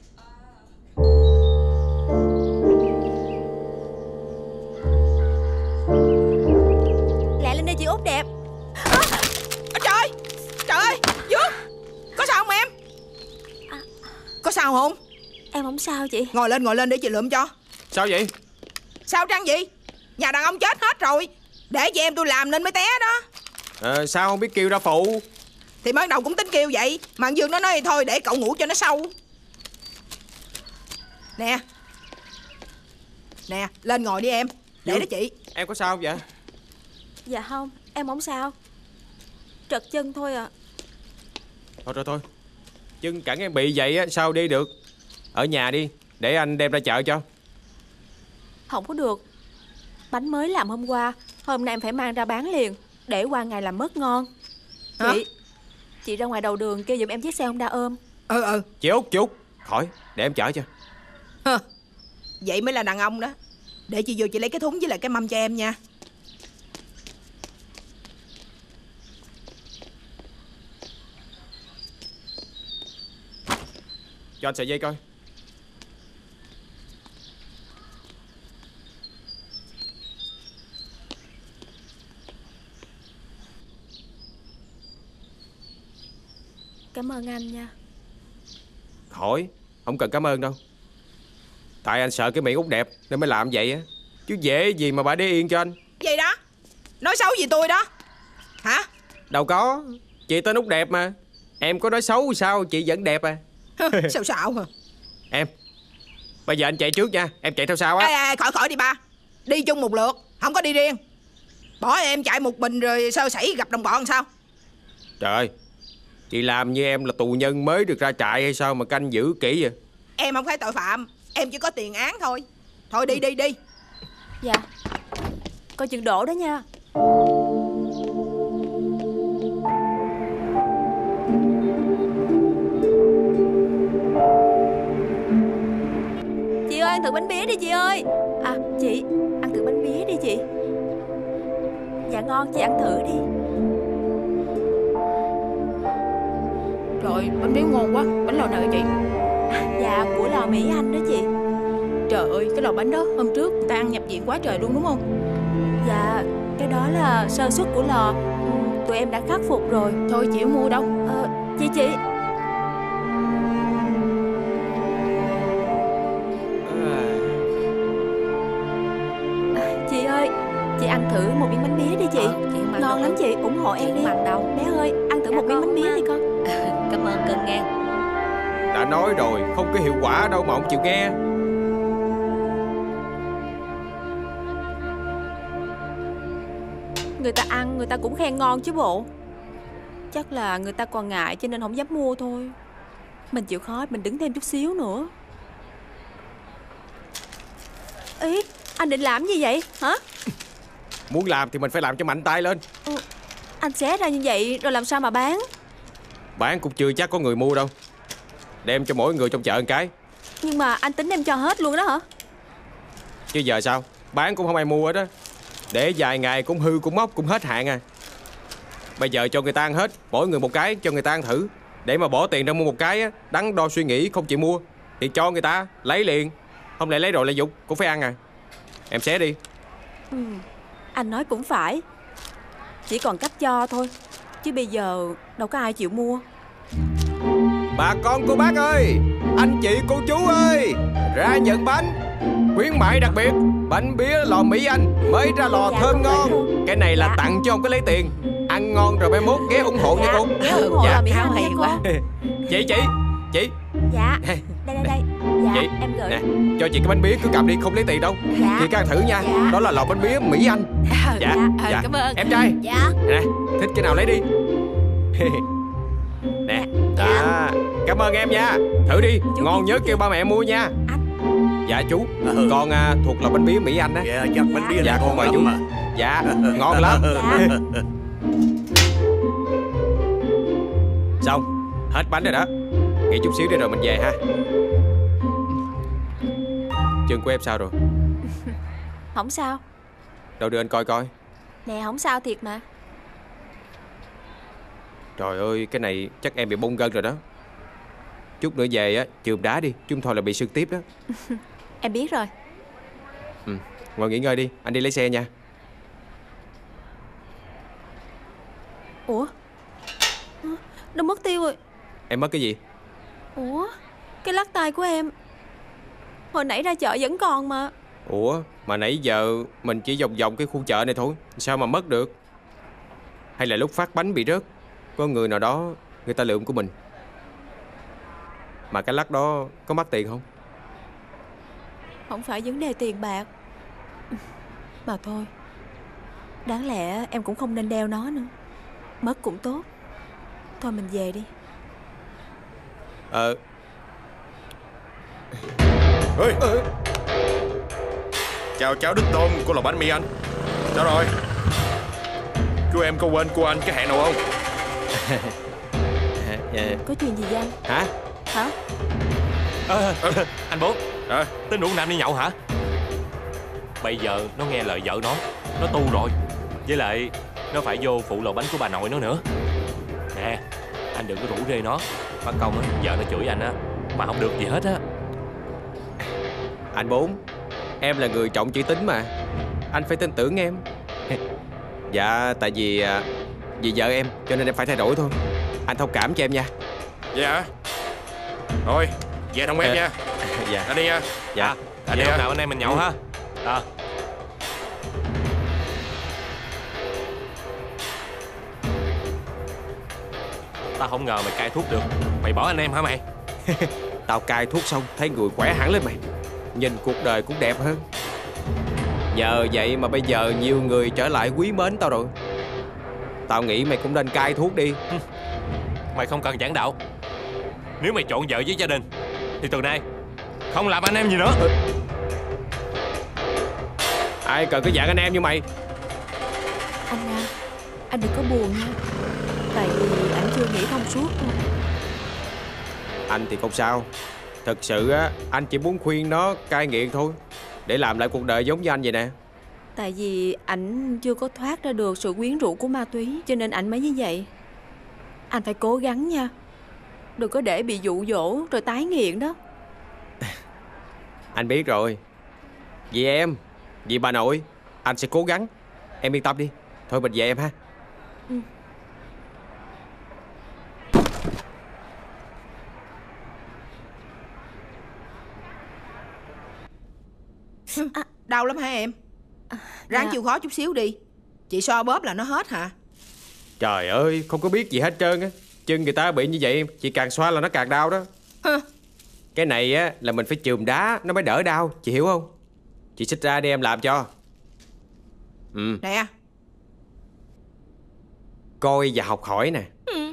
Lẹ lên đi chị Út đẹp. À, trời Trời ơi Dương, có sao không em? À, có sao không? Em không sao chị. Ngồi lên ngồi lên để chị lượm cho. Sao vậy? Sao trăng gì? Nhà đàn ông chết hết rồi, để chị em tôi làm nên mới té đó. À, sao không biết kêu ra phụ? Thì ban đầu cũng tính kêu vậy, mà Dương nó nói thôi để cậu ngủ cho nó sâu. Nè Nè, lên ngồi đi em. Để Dương, đó chị. Em có sao không vậy? Dạ không, em không sao. Trật chân thôi à. Thôi thôi thôi, chân cẳng em bị vậy á, sao đi được? Ở nhà đi, để anh đem ra chợ cho. Không có được. Bánh mới làm hôm qua, hôm nay em phải mang ra bán liền, để qua ngày làm mất ngon. Hả? Chị Chị ra ngoài đầu đường kêu giùm em chiếc xe Honda ôm. Ừ ừ. Chị Út, chị Út, khỏi, để em chở cho. Hơ, vậy mới là đàn ông đó. Để chị vô chị lấy cái thúng với lại cái mâm cho em nha. Cho anh sợi dây coi. Cảm ơn anh nha. Khỏi, không cần cảm ơn đâu. Tại anh sợ cái miệng Út đẹp nên mới làm vậy á. Chứ dễ gì mà bà để yên cho anh. Vậy đó, nói xấu gì tôi đó hả? Đâu có, chị tên Út đẹp mà. Em có nói xấu sao chị vẫn đẹp à. Sao xạo hả? Em, bây giờ anh chạy trước nha, em chạy theo sau á. Ê, ê, khỏi khỏi đi ba. Đi chung một lượt, không có đi riêng. Bỏ em chạy một mình rồi sơ sẩy gặp đồng bọn sao? Trời ơi, chị làm như em là tù nhân mới được ra trại hay sao mà canh giữ kỹ vậy? Em không phải tội phạm, em chỉ có tiền án thôi. Thôi đi đi đi. Dạ. Coi chừng đổ đó nha. Chị ơi, ăn thử bánh bía đi chị ơi. À, chị, ăn thử bánh bía đi chị. Dạ ngon, chị ăn thử đi. Trời, bánh bía ngon quá. Bánh lò nào vậy chị? À, dạ, của lò Mỹ Anh đó chị. Trời ơi, cái lò bánh đó hôm trước người ta ăn nhập viện quá trời luôn đúng không? Dạ, cái đó là sơ suất của lò. Ừ, tụi em đã khắc phục rồi. Thôi chị không mua đâu. Ờ, chị chị à, chị ơi, chị ăn thử một miếng bánh bía đi chị. Ờ, chị ăn ngon lắm chị, ủng hộ em đi. Bằng đâu. Bé ơi, ăn thử Dạ một miếng con bánh bía quá. đi con. Cảm ơn cưng nghe. Đã nói rồi, không có hiệu quả đâu mà không chịu nghe. Người ta ăn, người ta cũng khen ngon chứ bộ. Chắc là người ta còn ngại cho nên không dám mua thôi. Mình chịu khó, mình đứng thêm chút xíu nữa. Ý, anh định làm gì vậy, hả? Muốn làm thì mình phải làm cho mạnh tay lên. Ừ, anh xé ra như vậy rồi làm sao mà bán? Bán cũng chưa chắc có người mua đâu. Đem cho mỗi người trong chợ một cái. Nhưng mà anh tính đem cho hết luôn đó hả? Chứ giờ sao, bán cũng không ai mua hết á. Để vài ngày cũng hư cũng mốc cũng hết hạn à. Bây giờ cho người ta ăn hết, mỗi người một cái cho người ta ăn thử. Để mà bỏ tiền ra mua một cái á, đắn đo suy nghĩ không chịu mua thì cho người ta lấy liền. Không lẽ lấy rồi lại dục cũng phải ăn à. Em xé đi. Ừ, anh nói cũng phải. Chỉ còn cách cho thôi, chứ bây giờ đâu có ai chịu mua. Bà con cô bác ơi, anh chị cô chú ơi, ra nhận bánh khuyến mại đặc biệt. Bánh bía lò Mỹ Anh mới ra lò Dạ, thơm con ngon. biết luôn. Cái này là Dạ. tặng cho không có lấy tiền. Ăn ngon rồi mai mốt ghé ủng hộ nha cô. Ghé ủng hộ lò Mỹ Anh nha cô. Chị chị chị Dạ, đây đây đây. Dạ, chị em gửi. nè, cho chị cái bánh bía cứ cầm đi, không lấy tiền đâu. Dạ. Chị cứ ăn thử nha. Dạ. Đó là lò bánh bía Mỹ Anh. À, Dạ, dạ, dạ. cảm ơn. Em trai. Dạ. Nè, thích cái nào lấy đi. Nè, dạ. Cảm ơn em nha. Thử đi, Chú ngon đi, nhớ chú kêu đi. ba mẹ mua nha. Dạ chú, con à, thuộc lò bánh bía Mỹ Anh á. Dạ, chắc bánh bía Dạ này con ngon mời lắm chú. mà. Dạ, ngon lắm. Dạ. Xong, hết bánh rồi đó. Nghỉ chút xíu đi rồi mình về ha. Chân của em sao rồi? Không sao. Đâu đưa anh coi coi. Nè, không sao thiệt mà. Trời ơi, cái này chắc em bị bong gân rồi đó. Chút nữa về á, chườm đá đi, chúng thôi là bị sưng tiếp đó. Em biết rồi. Ừ, ngồi nghỉ ngơi đi, anh đi lấy xe nha. Ủa? Nó mất tiêu rồi. Em mất cái gì? Ủa? Cái lắc tay của em hồi nãy ra chợ vẫn còn mà. Ủa, mà nãy giờ mình chỉ vòng vòng cái khu chợ này thôi, sao mà mất được? Hay là lúc phát bánh bị rớt, có người nào đó người ta lượm của mình? Mà cái lắc đó có mắc tiền không? Không phải vấn đề tiền bạc. Mà thôi, đáng lẽ em cũng không nên đeo nó nữa. Mất cũng tốt. Thôi mình về đi. Ờ Ê, ê. Chào cháu Đức Tôn của lò bánh mì anh. Sao rồi? Chú em có quên của anh cái hẹn nào không? Có chuyện gì vậy anh? Hả? Hả? À, anh Bốn à, tính rủ Nam đi nhậu hả? Bây giờ nó nghe lời vợ nó, nó tu rồi. Với lại nó phải vô phụ lò bánh của bà nội nó nữa. Nè, anh đừng có rủ rê nó. Bắt công á, vợ nó chửi anh á, mà không được gì hết á. Anh Bốn, em là người trọng chữ tín mà, anh phải tin tưởng em. Dạ, tại vì vì vợ em cho nên em phải thay đổi thôi. Anh thông cảm cho em nha. Vậy hả? Thôi, về thông em nha. Dạ. Anh đi nha. Dạ. À, anh đi hôm nào anh em mình nhậu ha. À. Tao không ngờ mày cai thuốc được. Mày bỏ anh em hả mày? Tao cai thuốc xong thấy người khỏe hẳn lên mày. Nhìn cuộc đời cũng đẹp hơn. Nhờ vậy mà bây giờ nhiều người trở lại quý mến tao rồi. Tao nghĩ mày cũng nên cai thuốc đi. Mày không cần giảng đạo. Nếu mày chọn vợ với gia đình thì từ nay không làm anh em gì nữa. Ai cần cái dạng anh em như mày. Anh Nam, anh đừng có buồn nha. Tại vì anh chưa nghĩ thông suốt thôi. Anh thì không sao. Thật sự á, anh chỉ muốn khuyên nó cai nghiện thôi, để làm lại cuộc đời giống như anh vậy nè. Tại vì ảnh chưa có thoát ra được sự quyến rũ của ma túy, cho nên ảnh mới như vậy. Anh phải cố gắng nha. Đừng có để bị dụ dỗ rồi tái nghiện đó. Anh biết rồi. Vì em, vì bà nội, anh sẽ cố gắng. Em yên tâm đi. Thôi mình về em ha. Ừ. À, đau lắm hả em? Ráng dạ. chịu khó chút xíu đi. Chị so bóp là nó hết hả? Trời ơi, không có biết gì hết trơn á. Chân người ta bị như vậy, chị càng xoa là nó càng đau đó. Hả? Cái này á là mình phải chườm đá nó mới đỡ đau, chị hiểu không? Chị xích ra đi em làm cho. Ừ. Nè. Coi và học hỏi nè. Ừ.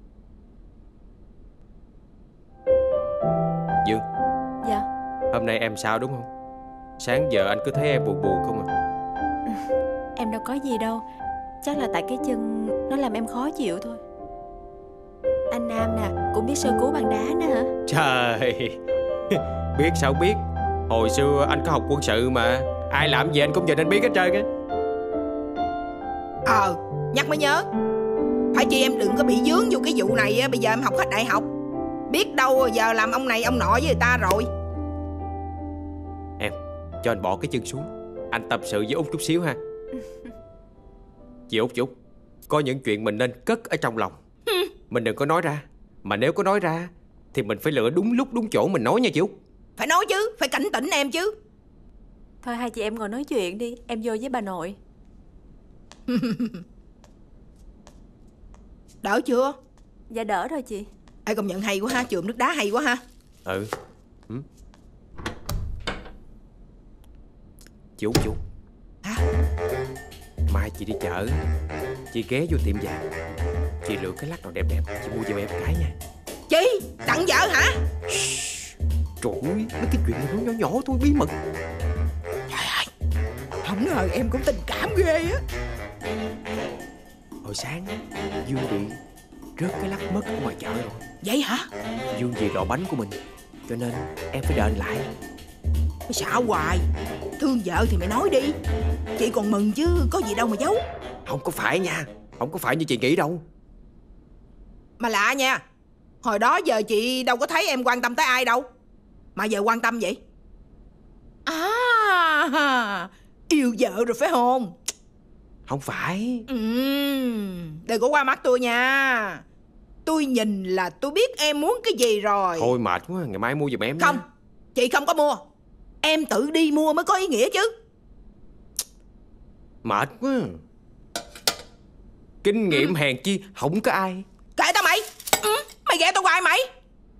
Dương. Dạ. Hôm nay em sao đúng không? Sáng giờ anh cứ thấy em buồn buồn không à? Em đâu có gì đâu. Chắc là tại cái chân nó làm em khó chịu thôi. Anh Nam nè, cũng biết sơ cứu bằng đá nữa hả? Trời. Biết sao biết. Hồi xưa anh có học quân sự mà. Ai làm gì anh cũng giờ nên biết hết trơn á. Ờ, nhắc mới nhớ. Phải chi em đừng có bị dướng vô cái vụ này á. Bây giờ em học hết đại học, biết đâu giờ làm ông này ông nọ với người ta rồi. Em, cho anh bỏ cái chân xuống. Anh tâm sự với Út chút xíu ha. Chị Út, chị Út, có những chuyện mình nên cất ở trong lòng. Mình đừng có nói ra. Mà nếu có nói ra thì mình phải lựa đúng lúc đúng chỗ mình nói nha chị Út. Phải nói chứ, phải cảnh tỉnh em chứ. Thôi hai chị em ngồi nói chuyện đi. Em vô với bà nội. Đỡ chưa? Dạ đỡ rồi chị. Ê, công nhận hay quá ha, chườm nước đá hay quá ha. Ừ, ừ. Chị Út, chị Út. Hả? Mai chị đi chợ, chị ghé vô tiệm vàng, chị lựa cái lắc nào đẹp đẹp, chị mua giùm em cái nha. Chi? Tặng vợ hả? Trời ơi, mấy cái chuyện này nó nhỏ nhỏ thôi, bí mật. Trời ơi, không ngờ em cũng tình cảm ghê á. Hồi sáng Dương điện rớt cái lắc mất ở ngoài chợ rồi. Vậy hả? Dương về lò bánh của mình, cho nên em phải đền lại. Mày xạo hoài. Thương vợ thì mày nói đi. Chị còn mừng chứ có gì đâu mà giấu. Không có phải nha, không có phải như chị nghĩ đâu. Mà lạ nha, hồi đó giờ chị đâu có thấy em quan tâm tới ai đâu, mà giờ quan tâm vậy. À, yêu vợ rồi phải không? Không phải. Ừ, đừng có qua mắt tôi nha. Tôi nhìn là tôi biết em muốn cái gì rồi. Thôi mệt quá, ngày mai mua giùm em. Không, nha. chị không có mua. Em tự đi mua mới có ý nghĩa chứ. Mệt quá. Kinh nghiệm hèn chi không có ai. Kệ tao mày. Ừ, mày ghẹ tao hoài mày.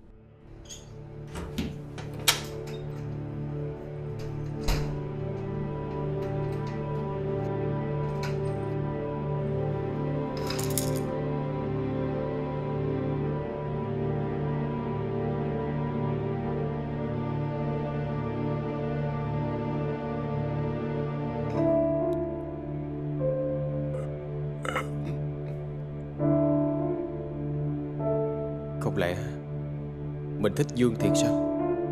Không lẽ mình thích Dương thiệt sao?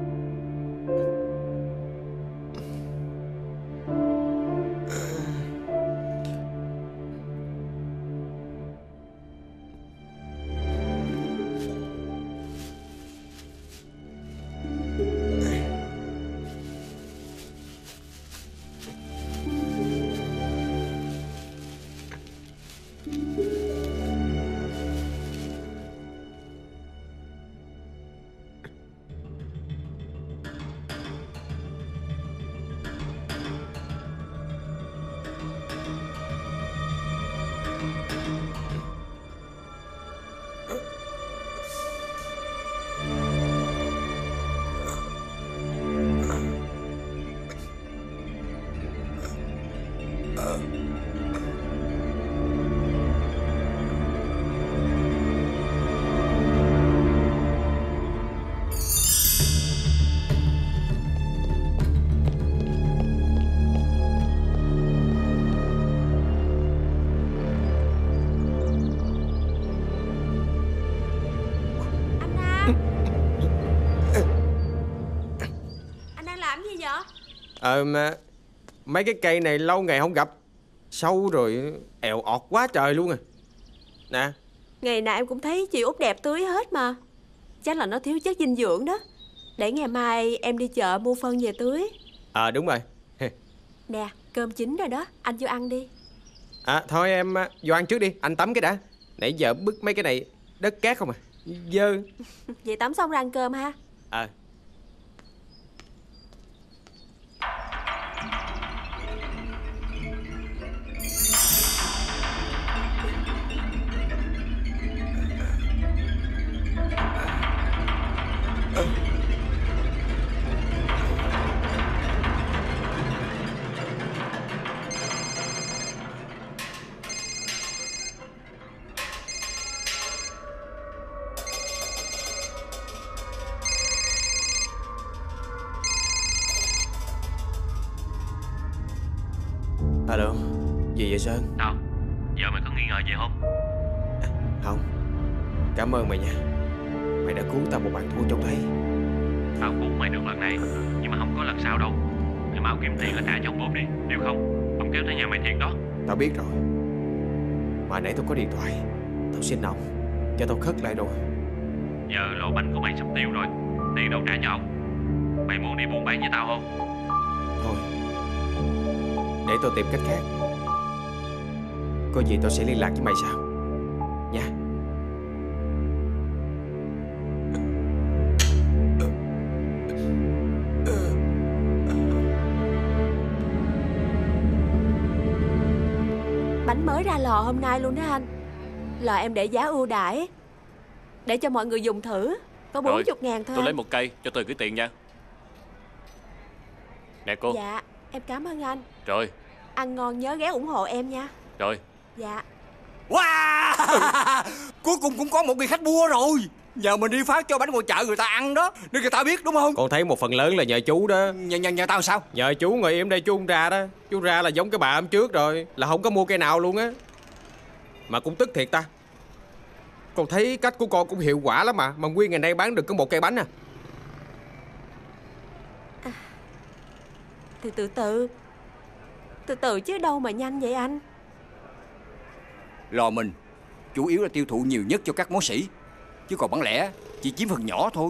Ờ, mà mấy cái cây này lâu ngày không gặp, sâu rồi èo ọt quá trời luôn à. Nè, ngày nào em cũng thấy chị Út đẹp tươi hết mà. Chắc là nó thiếu chất dinh dưỡng đó. Để ngày mai em đi chợ mua phân về tưới. Ờ à, đúng rồi. Nè, cơm chín rồi đó, anh vô ăn đi. À thôi em vô ăn trước đi, anh tắm cái đã. Nãy giờ bứt mấy cái này đất cát không à, dơ. Vậy tắm xong ra ăn cơm ha. Ờ à. Alo, gì vậy Sơn? Sao? Giờ mày có nghi ngờ gì không? À, không. Cảm ơn mày nha. Mày đã cứu tao một bàn thua trông thấy. Tao cứu mày được lần này, nhưng mà không có lần sau đâu. Mày mau kiếm tiền là trả cho ông Bốp đi, nếu không ông kéo tới nhà mày thiệt đó. Tao biết rồi. Mà nãy tao có điện thoại, tao xin ông cho tao khất lại rồi. Giờ lỗ bánh của mày sắp tiêu rồi, tiền đâu trả cho ông. Mày muốn đi buôn bán với tao không? Thôi, để tôi tìm cách khác. Có gì tôi sẽ liên lạc với mày sau nha. Bánh mới ra lò hôm nay luôn đó anh. Lò em để giá ưu đãi để cho mọi người dùng thử. Có bốn mươi ngàn thôi. Tôi lấy một cây cho tôi gửi tiền nha. Nè cô. Dạ, em cảm ơn anh. Rồi. Ăn ngon nhớ ghé ủng hộ em nha. Rồi. Dạ. Wow, cuối cùng cũng có một người khách mua rồi. Giờ mình đi phát cho bánh ngoài chợ người ta ăn đó, để người ta biết đúng không? Con thấy một phần lớn là nhờ chú đó. Nhờ, nhờ, nhờ tao sao? Nhờ chú ngồi im đây chú không ra đó. Chú ra là giống cái bà hôm trước rồi, là không có mua cây nào luôn á. Mà cũng tức thiệt ta. Con thấy cách của con cũng hiệu quả lắm mà Mà nguyên ngày nay bán được có một cây bánh à. à Thì từ từ Từ từ chứ đâu mà nhanh vậy anh. Lò mình chủ yếu là tiêu thụ nhiều nhất cho các món sỉ, chứ còn bán lẻ chỉ chiếm phần nhỏ thôi.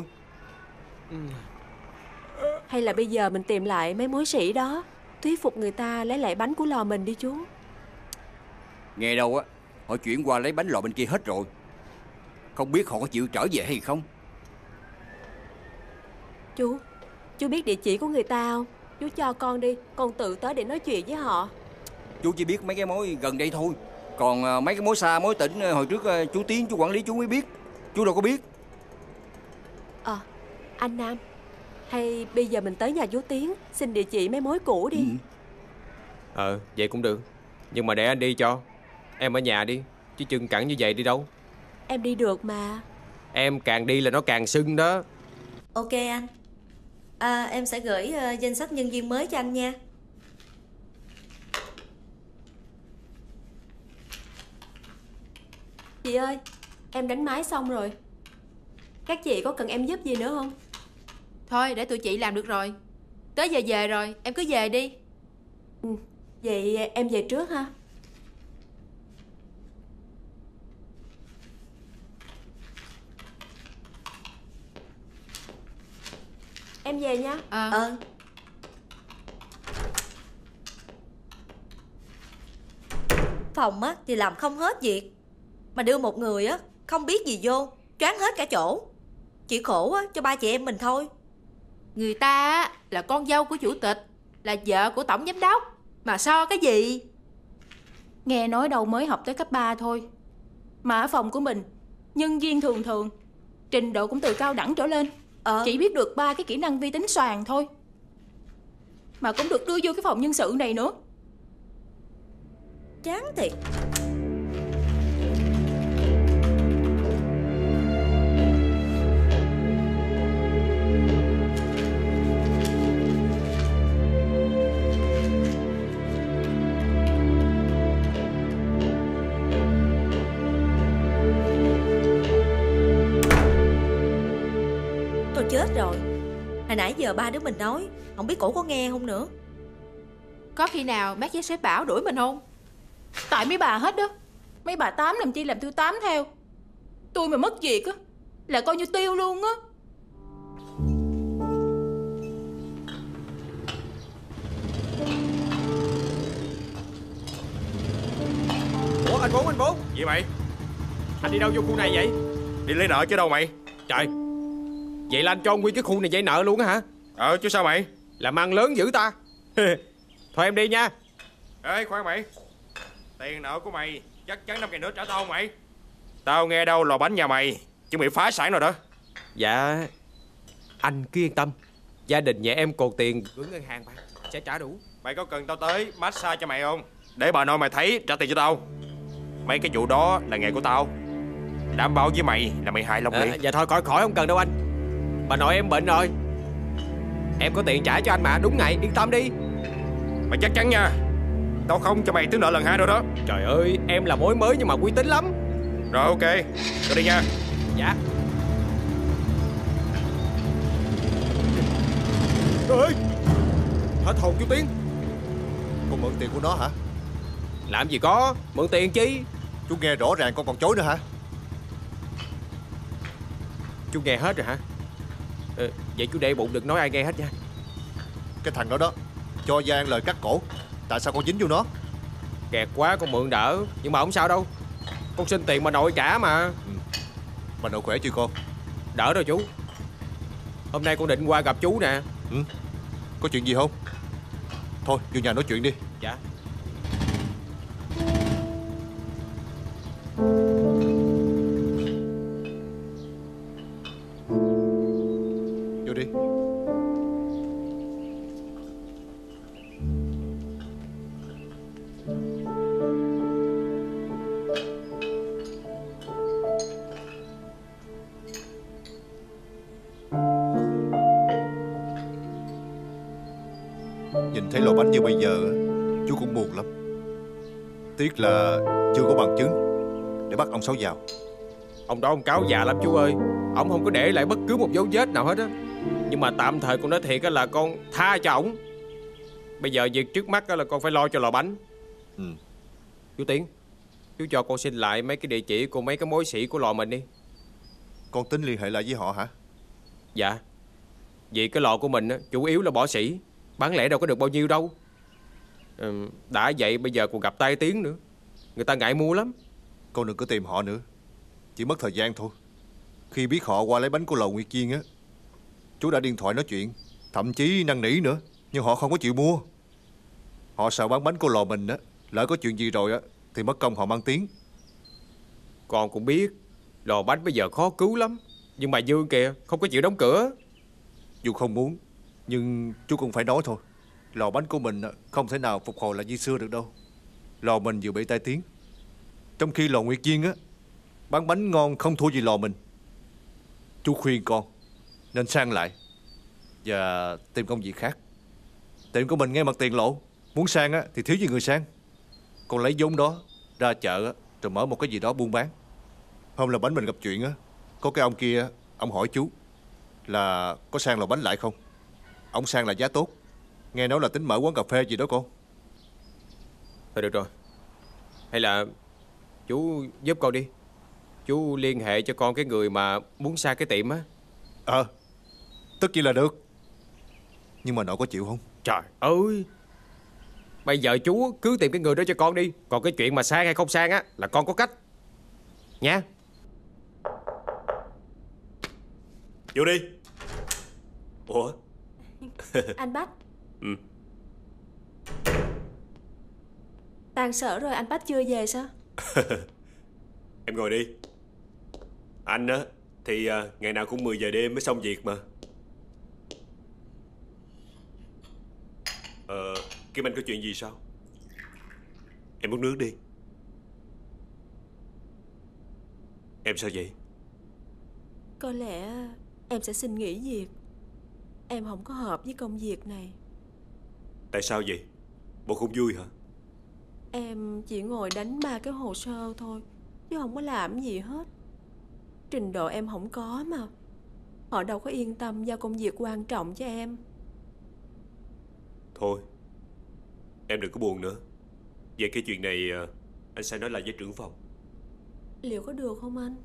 Hay là bây giờ mình tìm lại mấy mối sỉ đó, thuyết phục người ta lấy lại bánh của lò mình đi chú. Nghe đâu á, họ chuyển qua lấy bánh lò bên kia hết rồi. Không biết họ có chịu trở về hay không. Chú, chú biết địa chỉ của người ta không? Chú cho con đi, con tự tới để nói chuyện với họ. Chú chỉ biết mấy cái mối gần đây thôi. Còn mấy cái mối xa, mối tỉnh hồi trước chú Tiến, chú quản lý chú mới biết. Chú đâu có biết. Ờ, à, anh Nam, hay bây giờ mình tới nhà chú Tiến xin địa chỉ mấy mối cũ đi. Ừ. Ờ, vậy cũng được. Nhưng mà để anh đi cho. Em ở nhà đi, chứ chừng cẳng như vậy đi đâu. Em đi được mà. Em càng đi là nó càng sưng đó. Ok anh. À, em sẽ gửi uh, danh sách nhân viên mới cho anh nha. Chị ơi, em đánh máy xong rồi. Các chị có cần em giúp gì nữa không? Thôi để tụi chị làm được rồi. Tới giờ về rồi, em cứ về đi. Ừ, vậy em về trước ha. Em về nha. Ờ à. à. Phòng á thì làm không hết việc, mà đưa một người á không biết gì vô, choáng hết cả chỗ. Chỉ khổ á cho ba chị em mình thôi. Người ta á là con dâu của chủ tịch, là vợ của tổng giám đốc, mà so cái gì. Nghe nói đâu mới học tới cấp ba thôi, mà ở phòng của mình nhân viên thường thường, trình độ cũng từ cao đẳng trở lên, ờ. chỉ biết được ba cái kỹ năng vi tính xoàn thôi, mà cũng được đưa vô cái phòng nhân sự này nữa. Chán thiệt. Tôi chết rồi. Hồi nãy giờ ba đứa mình nói, không biết cổ có nghe không nữa. Có khi nào bác với sếp Bảo đuổi mình không? Tại mấy bà hết đó. Mấy bà tám làm chi làm tôi tám theo. Tôi mà mất việc á là coi như tiêu luôn á. Ủa anh Bốn, anh Bốn. Gì mày? Anh đi đâu vô khu này vậy? Đi lấy nợ chứ đâu mày. Trời, vậy là anh cho nguyên cái khu này dây nợ luôn á hả? Ờ chứ sao mày? Làm ăn lớn dữ ta. Thôi em đi nha. Ê khoan mày, tiền nợ của mày chắc chắn năm ngày nữa trả tao không mày? Tao nghe đâu lò bánh nhà mày chuẩn bị phá sản rồi đó. Dạ, anh cứ yên tâm. Gia đình nhà em còn tiền gửi ngân hàng mà, sẽ trả đủ. Mày có cần tao tới massage cho mày không? Để bà nội mày thấy trả tiền cho tao. Mấy cái vụ đó là nghề của tao. Đảm bảo với mày là mày hài lòng liền. à, Dạ thôi khỏi khỏi không cần đâu anh. Bà nội em bệnh rồi, em có tiền trả cho anh mà, đúng ngày, yên tâm đi. Mày chắc chắn nha? Tao không cho mày tính nợ lần hai rồi đó. Trời ơi, em là mối mới nhưng mà uy tín lắm. Rồi ok, tôi đi nha. Dạ. Trời ơi, hết hồn chú Tiến. Con mượn tiền của nó hả? Làm gì có, mượn tiền chi? Chú nghe rõ ràng con còn chối nữa hả? Chú nghe hết rồi hả? ờ, Vậy chú để bụng đừng nói ai nghe hết nha. Cái thằng đó đó cho Giang lời cắt cổ. Tại sao con dính vô nó? Kẹt quá con mượn đỡ. Nhưng mà không sao đâu, con xin tiền bà nội trả mà. ừ. Bà nội khỏe chưa con? Đỡ rồi chú. Hôm nay con định qua gặp chú nè. ừ. Có chuyện gì không? Thôi vô nhà nói chuyện đi. Dạ. Vô đi. Nhìn thấy lò bánh như bây giờ, chú cũng buồn lắm. Tiếc là chưa có bằng chứng để bắt ông Sáu vào. Ông đó ông cáo già lắm chú ơi. Ông không có để lại bất cứ một dấu vết nào hết á. Nhưng mà tạm thời con nói thiệt là con tha cho ổng. Bây giờ việc trước mắt là con phải lo cho lò bánh. Ừ. Chú Tiến, chú cho con xin lại mấy cái địa chỉ của mấy cái mối sĩ của lò mình đi. Con tính liên hệ lại với họ hả? Dạ. Vì cái lò của mình á, chủ yếu là bỏ sỉ, bán lẻ đâu có được bao nhiêu đâu. ừ, Đã vậy bây giờ còn gặp tai tiếng nữa, người ta ngại mua lắm. Con đừng có tìm họ nữa, chỉ mất thời gian thôi. Khi biết họ qua lấy bánh của lò Nguyệt Viên á, chú đã điện thoại nói chuyện, thậm chí năn nỉ nữa, nhưng họ không có chịu mua. Họ sợ bán bánh của lò mình á, lỡ có chuyện gì rồi á thì mất công họ mang tiếng. Con cũng biết lò bánh bây giờ khó cứu lắm, nhưng mà Dương kìa không có chịu đóng cửa. Dù không muốn, nhưng chú cũng phải nói thôi. Lò bánh của mình không thể nào phục hồi lại như xưa được đâu. Lò mình vừa bị tai tiếng, trong khi lò Nguyệt Viên á bán bánh ngon không thua gì lò mình. Chú khuyên con nên sang lại và tìm công việc khác. Tiệm của mình ngay mặt tiền lộ, muốn sang á thì thiếu gì người sang. Con lấy vốn đó ra chợ á, rồi mở một cái gì đó buôn bán. Hôm lò bánh mình gặp chuyện á, có cái ông kia, ông hỏi chú là có sang lò bánh lại không. Ông sang là giá tốt, nghe nói là tính mở quán cà phê gì đó con. Thôi được rồi, hay là chú giúp con đi. Chú liên hệ cho con cái người mà muốn sang cái tiệm á. Ờ, à, tất nhiên là được. Nhưng mà nội có chịu không? Trời ơi, bây giờ chú cứ tìm cái người đó cho con đi. Còn cái chuyện mà sang hay không sang á là con có cách nha. Vô đi. Ủa? Anh Bách. Ừ. Tan sở rồi anh Bách chưa về sao? Em ngồi đi. Anh á thì à, ngày nào cũng mười giờ đêm mới xong việc mà. Ờ, Kim Anh có chuyện gì sao? Em uống nước đi. Em sao vậy? Có lẽ em sẽ xin nghỉ việc. Em không có hợp với công việc này. Tại sao vậy? Bộ không vui hả? Em chỉ ngồi đánh ba cái hồ sơ thôi, chứ không có làm gì hết. Trình độ em không có mà. Họ đâu có yên tâm giao công việc quan trọng cho em. Thôi, em đừng có buồn nữa. Về cái chuyện này anh sẽ nói lại với trưởng phòng. Liệu có được không anh?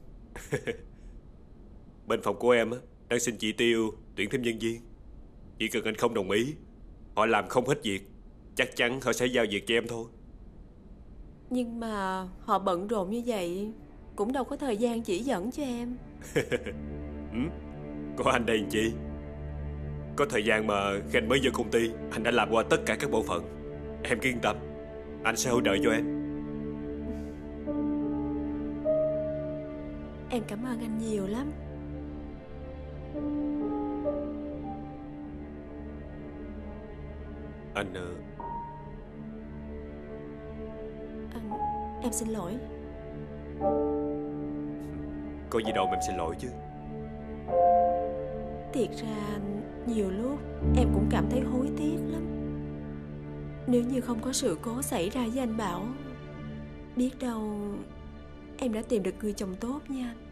Bên phòng của em á đang xin chỉ tiêu tuyển thêm nhân viên. Chỉ cần anh không đồng ý, họ làm không hết việc, chắc chắn họ sẽ giao việc cho em thôi. Nhưng mà họ bận rộn như vậy cũng đâu có thời gian chỉ dẫn cho em. Ừ? Có anh đây làm chi? Có thời gian mà khi anh mới vô công ty, anh đã làm qua tất cả các bộ phận. Em cứ yên tâm, anh sẽ hỗ trợ cho em. Em cảm ơn anh nhiều lắm. Anh... Uh... Anh... Em xin lỗi. Có gì đâu mà em xin lỗi chứ. Thiệt ra nhiều lúc em cũng cảm thấy hối tiếc lắm. Nếu như không có sự cố xảy ra với anh Bảo, biết đâu em đã tìm được người chồng tốt nha anh.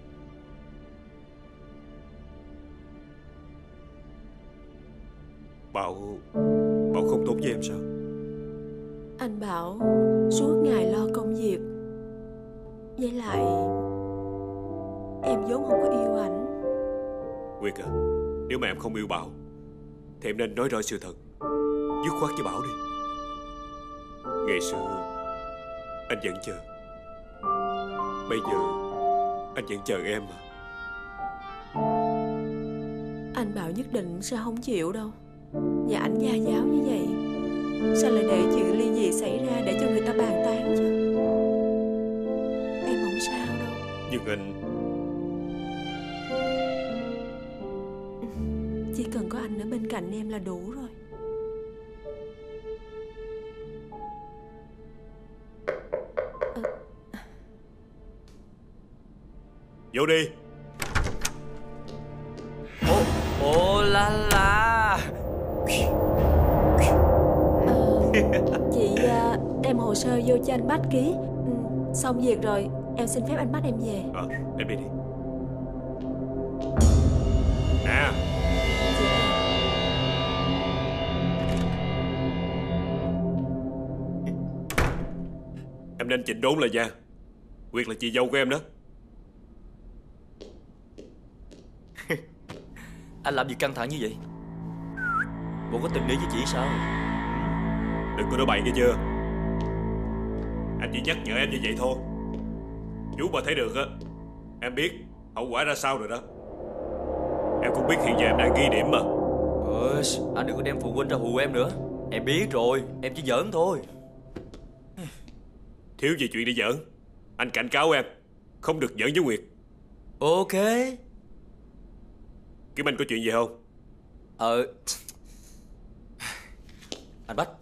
Bảo... Bảo không tốt với em sao? Anh Bảo suốt ngày lo công việc. Với lại em vốn không có yêu ảnh. Nguyệt à, nếu mà em không yêu Bảo thì em nên nói rõ sự thật, dứt khoát với Bảo đi. Ngày xưa anh vẫn chờ, bây giờ anh vẫn chờ em mà. Anh Bảo nhất định sẽ không chịu đâu. Nhà ảnh gia giáo như vậy, sao lại để chuyện ly dị xảy ra để cho người ta bàn tán chứ? Em không sao đâu. Nhưng anh... Chỉ cần có anh ở bên cạnh em là đủ rồi. à... Vô đi. Ô, ô la la. Chị uh, đem hồ sơ vô cho anh Bách ký. ừ, Xong việc rồi em xin phép anh Bách em về. Ờ, à, em đi đi. Em nên chỉnh đốn lại nha. Nguyệt là chị dâu của em đó. Anh làm gì căng thẳng như vậy? Bộ có tình nghĩa với chị sao? Đừng có nói bậy nghe chưa. Anh chỉ nhắc nhở em như vậy thôi. Chú mà thấy được á, em biết hậu quả ra sao rồi đó. Em cũng biết hiện giờ em đang ghi điểm mà. Ơi, anh đừng có đem phụ huynh ra hù em nữa. Em biết rồi, em chỉ giỡn thôi. Thiếu gì chuyện để giỡn. Anh cảnh cáo em không được giỡn với Nguyệt. Ok. Kim Anh có chuyện gì không? Ờ Anh Bách,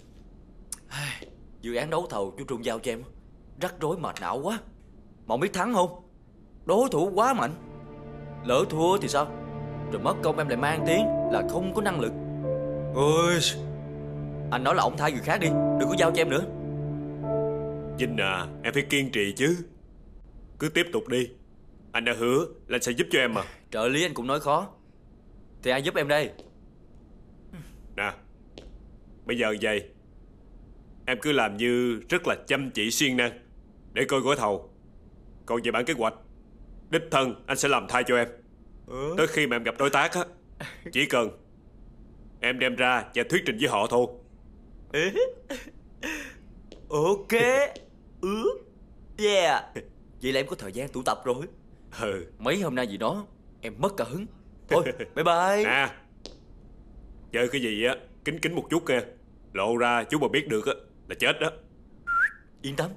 dự án đấu thầu chú Trung giao cho em rắc rối mệt não quá. Mà không biết thắng không? Đối thủ quá mạnh. Lỡ thua thì sao? Rồi mất công em lại mang tiếng là không có năng lực. Ôi, anh nói là ông thay người khác đi, đừng có giao cho em nữa. Vinh à, em phải kiên trì chứ. Cứ tiếp tục đi. Anh đã hứa là anh sẽ giúp cho em mà. Trợ lý anh cũng nói khó. Thì ai giúp em đây? Nè, bây giờ vậy, em cứ làm như rất là chăm chỉ siêng năng để coi gói thầu. Còn về bản kế hoạch, đích thân anh sẽ làm thay cho em. ừ. Tới khi mà em gặp đối tác á, chỉ cần em đem ra và thuyết trình với họ thôi. Ok. Ừ. Yeah. Vậy là em có thời gian tụ tập rồi. Ừ. Mấy hôm nay gì đó em mất cả hứng. Thôi bye bye. À, chơi cái gì á kính kính một chút kìa. Lộ ra chú mà biết được á là chết đó. Yên tâm.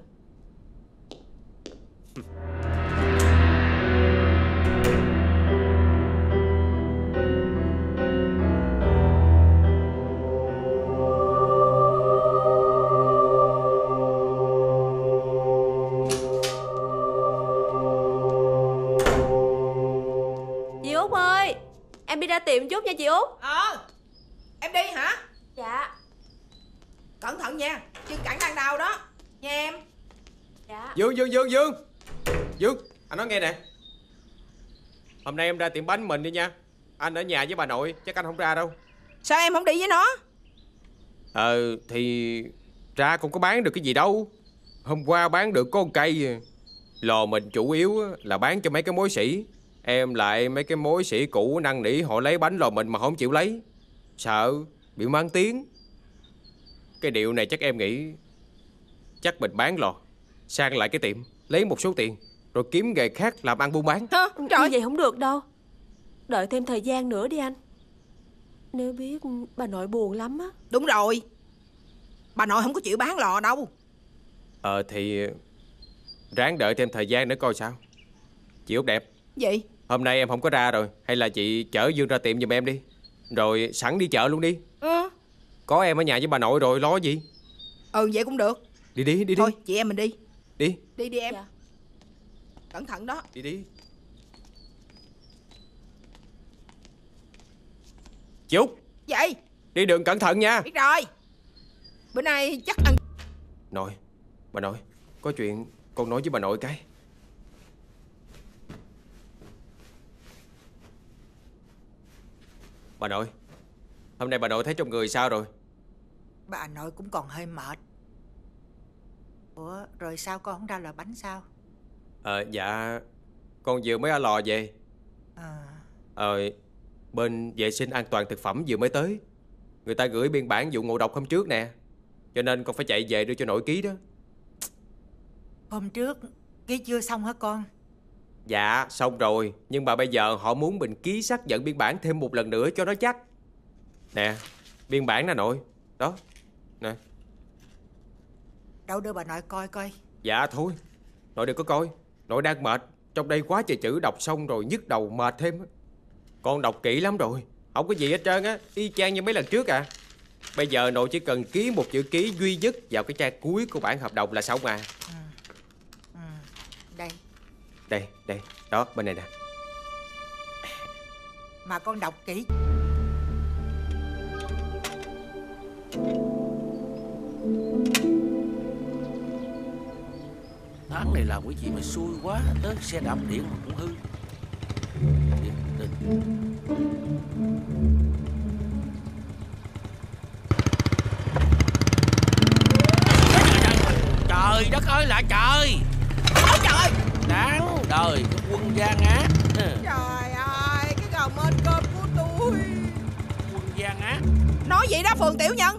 Chị Út ơi, em đi ra tiệm chút nha chị Út. Ờ, em đi hả? Dạ. Cẩn thận nha, chân cẳng đang đau đó. Nha em. Dạ. Dương, Dương, Dương, Dương Dương, anh nói nghe nè. Hôm nay em ra tiệm bánh mình đi nha. Anh ở nhà với bà nội, chắc anh không ra đâu. Sao em không đi với nó? Ờ, thì ra cũng có bán được cái gì đâu. Hôm qua bán được có một cây. Lò mình chủ yếu là bán cho mấy cái mối sĩ. Em lại mấy cái mối sĩ cũ năn nỉ họ lấy bánh lò mình mà không chịu lấy. Sợ bị mang tiếng. Cái điều này chắc em nghĩ chắc mình bán lò, sang lại cái tiệm, lấy một số tiền, rồi kiếm nghề khác làm ăn buôn bán. Hả? Trời. Như vậy không được đâu. Đợi thêm thời gian nữa đi anh. Nếu biết bà nội buồn lắm á. Đúng rồi, bà nội không có chịu bán lò đâu. Ờ thì ráng đợi thêm thời gian nữa coi sao. Chị Út đẹp. Gì? Hôm nay em không có ra rồi. Hay là chị chở Dương ra tiệm giùm em đi. Rồi sẵn đi chợ luôn đi. Ừ. Có em ở nhà với bà nội rồi, lo gì. Ừ vậy cũng được. Đi đi, đi đi. Thôi chị em mình đi. Đi. Đi đi em. Dạ. Cẩn thận đó. Đi đi. Chị Út. Vậy. Đi đường cẩn thận nha. Biết rồi. Bữa nay chắc ăn. Nội, bà nội, có chuyện con nói với bà nội cái. Bà nội, hôm nay bà nội thấy trong người sao rồi? Bà nội cũng còn hơi mệt. Ủa rồi sao con không ra lò bánh sao? Ờ dạ, con vừa mới ở lò về. À. Ờ bên vệ sinh an toàn thực phẩm vừa mới tới. Người ta gửi biên bản vụ ngộ độc hôm trước nè. Cho nên con phải chạy về đưa cho nội ký đó. Hôm trước ký chưa xong hả con? Dạ xong rồi. Nhưng mà bây giờ họ muốn mình ký xác nhận biên bản thêm một lần nữa cho nó chắc. Nè, biên bản nè nội. Đó, nè. Đâu đưa bà nội coi coi. Dạ thôi, nội đừng có coi. Nội đang mệt. Trong đây quá trời chữ đọc xong rồi nhức đầu mệt thêm. Con đọc kỹ lắm rồi. Không có gì hết trơn á. Y chang như mấy lần trước à. Bây giờ nội chỉ cần ký một chữ ký duy nhất vào cái trang cuối của bản hợp đồng là xong à. Ừ. Ừ. Đây. Đây, đây, đó, bên này nè. Mà con đọc kỹ. Tháng này làm cái gì mà xui quá. Tới xe đạp điện mà cũng hư. Điện, điện. Trời Trời đất ơi là trời. Ôi trời ơi. Đáng đời cái quân gian ác. Trời ơi, cái gầu mên cơm của tôi. Quân gian ác. Nói vậy đó Phường Tiểu Nhân.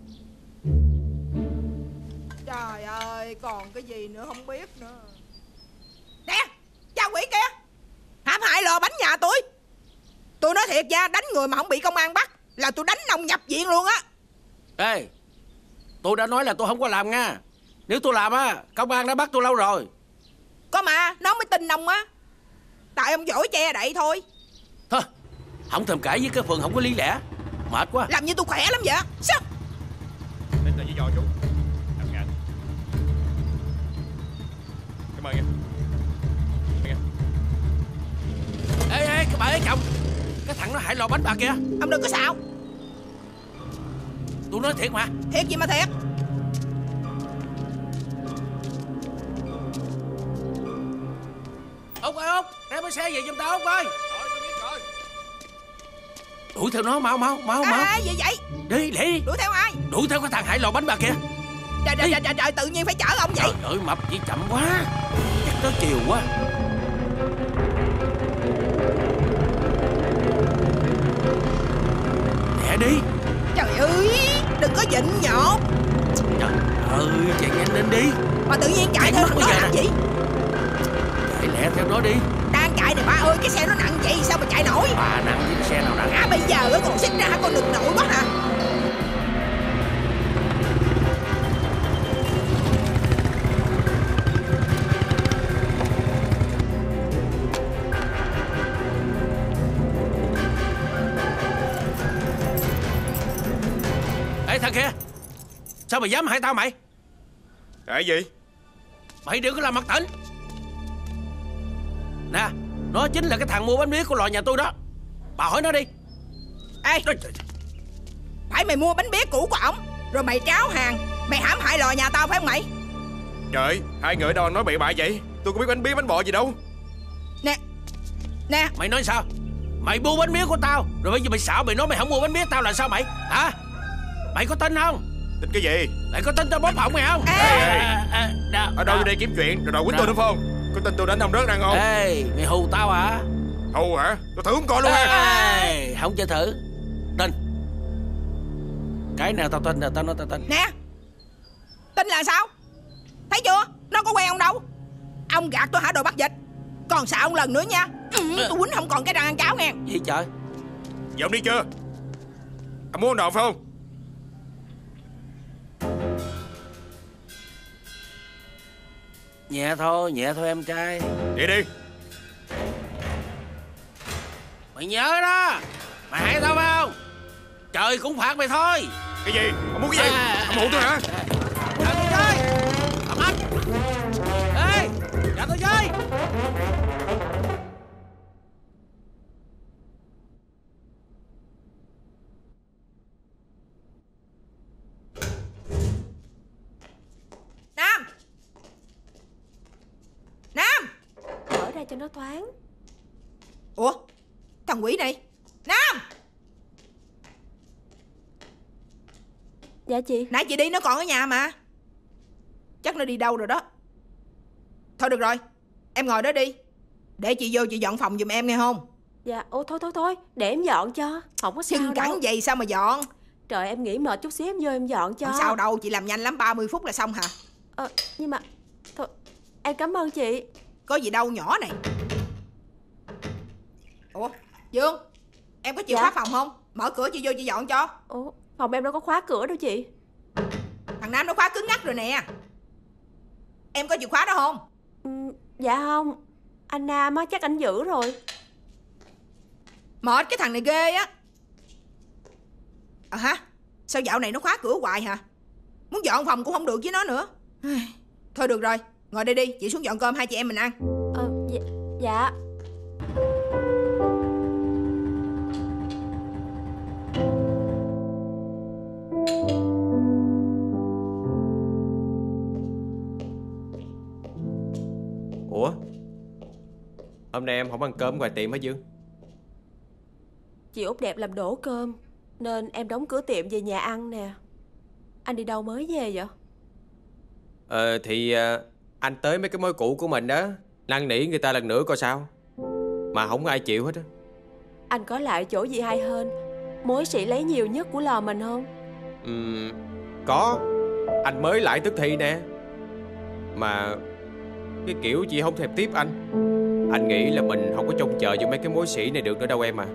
Trời ơi, còn cái gì nữa không biết nữa. Nè, cha quỷ kia, hãm hại lò bánh nhà tôi. Tôi nói thiệt ra, đánh người mà không bị công an bắt là tôi đánh ông nhập viện luôn á. Ê, tôi đã nói là tôi không có làm nha. Nếu tôi làm á, công an đã bắt tôi lâu rồi. Có mà, nó mới tin ông á. Tại ông giỏi che đậy thôi. Thôi, không thèm cãi với cái Phường không có lý lẽ. Mệt quá. Làm như tôi khỏe lắm vậy. Sao? Đến tờ giấy dò chú. Làm ngạn. Cảm ơn nha. Ê, ê, cái bà ấy chồng. Cái thằng nó hại lò bánh bà kìa. Ông đừng có xạo. Tôi nói thiệt mà. Thiệt gì mà thiệt. Út ơi Út, đem cái xe về giùm tao Út ơi. Đuổi theo nó mau mau mau mau. À, vậy vậy. Đi đi. Đuổi theo ai? Đuổi theo cái thằng hại lò bánh bà kìa. Trời trời, trời trời trời, tự nhiên phải chở ông vậy. Trời ơi mập chỉ chậm quá. Chắc tới chiều quá. Nè đi. Trời ơi, đừng có dịnh nhột. Trời ơi, chạy nhanh lên đi. Mà tự nhiên chạy theo nó làm gì? Chạy lẹ theo nó đi. Đang chạy nè ba ơi, cái xe nó nặng vậy sao mà chạy nổi? Bà nặng với cái xe nào nặng? À bây giờ còn xích ra con đừng nổi quá hả? Ê thằng kia, sao mày dám hại tao mày? Cái gì? Mày đừng có làm mặt tỉnh. Nè, nó chính là cái thằng mua bánh bía của lò nhà tôi đó. Bà hỏi nó đi. Ê, phải mày mua bánh bía cũ của ổng rồi mày tráo hàng, mày hãm hại lò nhà tao phải không mày? Trời, hai người đâu nói bậy bạ vậy? Tôi có biết bánh bía bánh bò gì đâu. Nè, nè. Mày nói sao? Mày mua bánh bía của tao rồi bây giờ mày xạo mày nói mày không mua bánh bía tao là sao mày? Hả? Mày có tin không? Tin cái gì? Mày có tin tao bóp họng mày không? Ê, ê, ê. Ở đâu đi kiếm chuyện rồi đòi quýnh tôi đúng không? Có tin tôi đánh ông rớt đang không? Ê, mày hù tao hả? Hù hả? Tôi thử không coi luôn ha. Ê, không chơi thử. Tin. Cái nào tao tin là tao nói tao tin. Nè, tin là sao? Thấy chưa? Nó có quen ông đâu. Ông gạt tôi hả đồ bắt dịch. Còn xạo ông lần nữa nha. Ừ, tôi quýnh không còn cái răng ăn cháo nghe. Gì trời? Giờ ông đi chưa? Ông muốn đồ phải không? Nhẹ thôi, nhẹ thôi em trai. Đi đi. Mày nhớ đó. Mày hại tao phải không? Trời cũng phạt mày thôi. Cái gì? Ông muốn cái gì? À, ông hụ tôi hả? Trả tôi chơi. Thằng anh. Ê, trả tôi chơi. Nam. Nam. Mở ra cho nó thoáng. Ủa, thằng quỷ này. Nam. Dạ chị. Nãy chị đi nó còn ở nhà mà. Chắc nó đi đâu rồi đó. Thôi được rồi, em ngồi đó đi. Để chị vô chị dọn phòng giùm em nghe không? Dạ, ô thôi thôi thôi, để em dọn cho. Không có sao Chân đâu. cẳng vậy sao mà dọn? Trời em nghỉ mệt chút xíu em vô em dọn cho. Không sao đâu, chị làm nhanh lắm, ba mươi phút là xong hả? Ờ, nhưng mà thôi, em cảm ơn chị. Có gì đâu nhỏ này. Ủa, Dương, em có chìa Dạ. khóa phòng không? Mở cửa chị vô chị dọn cho. Ủa, phòng em đâu có khóa cửa đâu chị. Thằng Nam nó khóa cứng ngắc rồi nè. Em có chìa khóa đó không? Ừ, dạ không. Anh Nam á chắc anh giữ rồi. Mệt cái thằng này ghê á. À hả? Sao dạo này nó khóa cửa hoài hả? Muốn dọn phòng cũng không được với nó nữa. Thôi được rồi, ngồi đây đi, chị xuống dọn cơm hai chị em mình ăn. Ờ, dạ, dạ. Ủa, hôm nay em không ăn cơm ngoài tiệm hả Dương? Chị Út đẹp làm đổ cơm nên em đóng cửa tiệm về nhà ăn nè. Anh đi đâu mới về vậy? Ờ thì à, anh tới mấy cái mối cũ của mình đó, năn nỉ người ta lần nữa coi sao. Mà không ai chịu hết á. Anh có lại chỗ gì hay hơn mối sĩ lấy nhiều nhất của lò mình không? Ừm, có. Anh mới lại tức thì nè. Mà cái kiểu chị không thèm tiếp anh. Anh nghĩ là mình không có trông chờ vô mấy cái mối sĩ này được nữa đâu em à.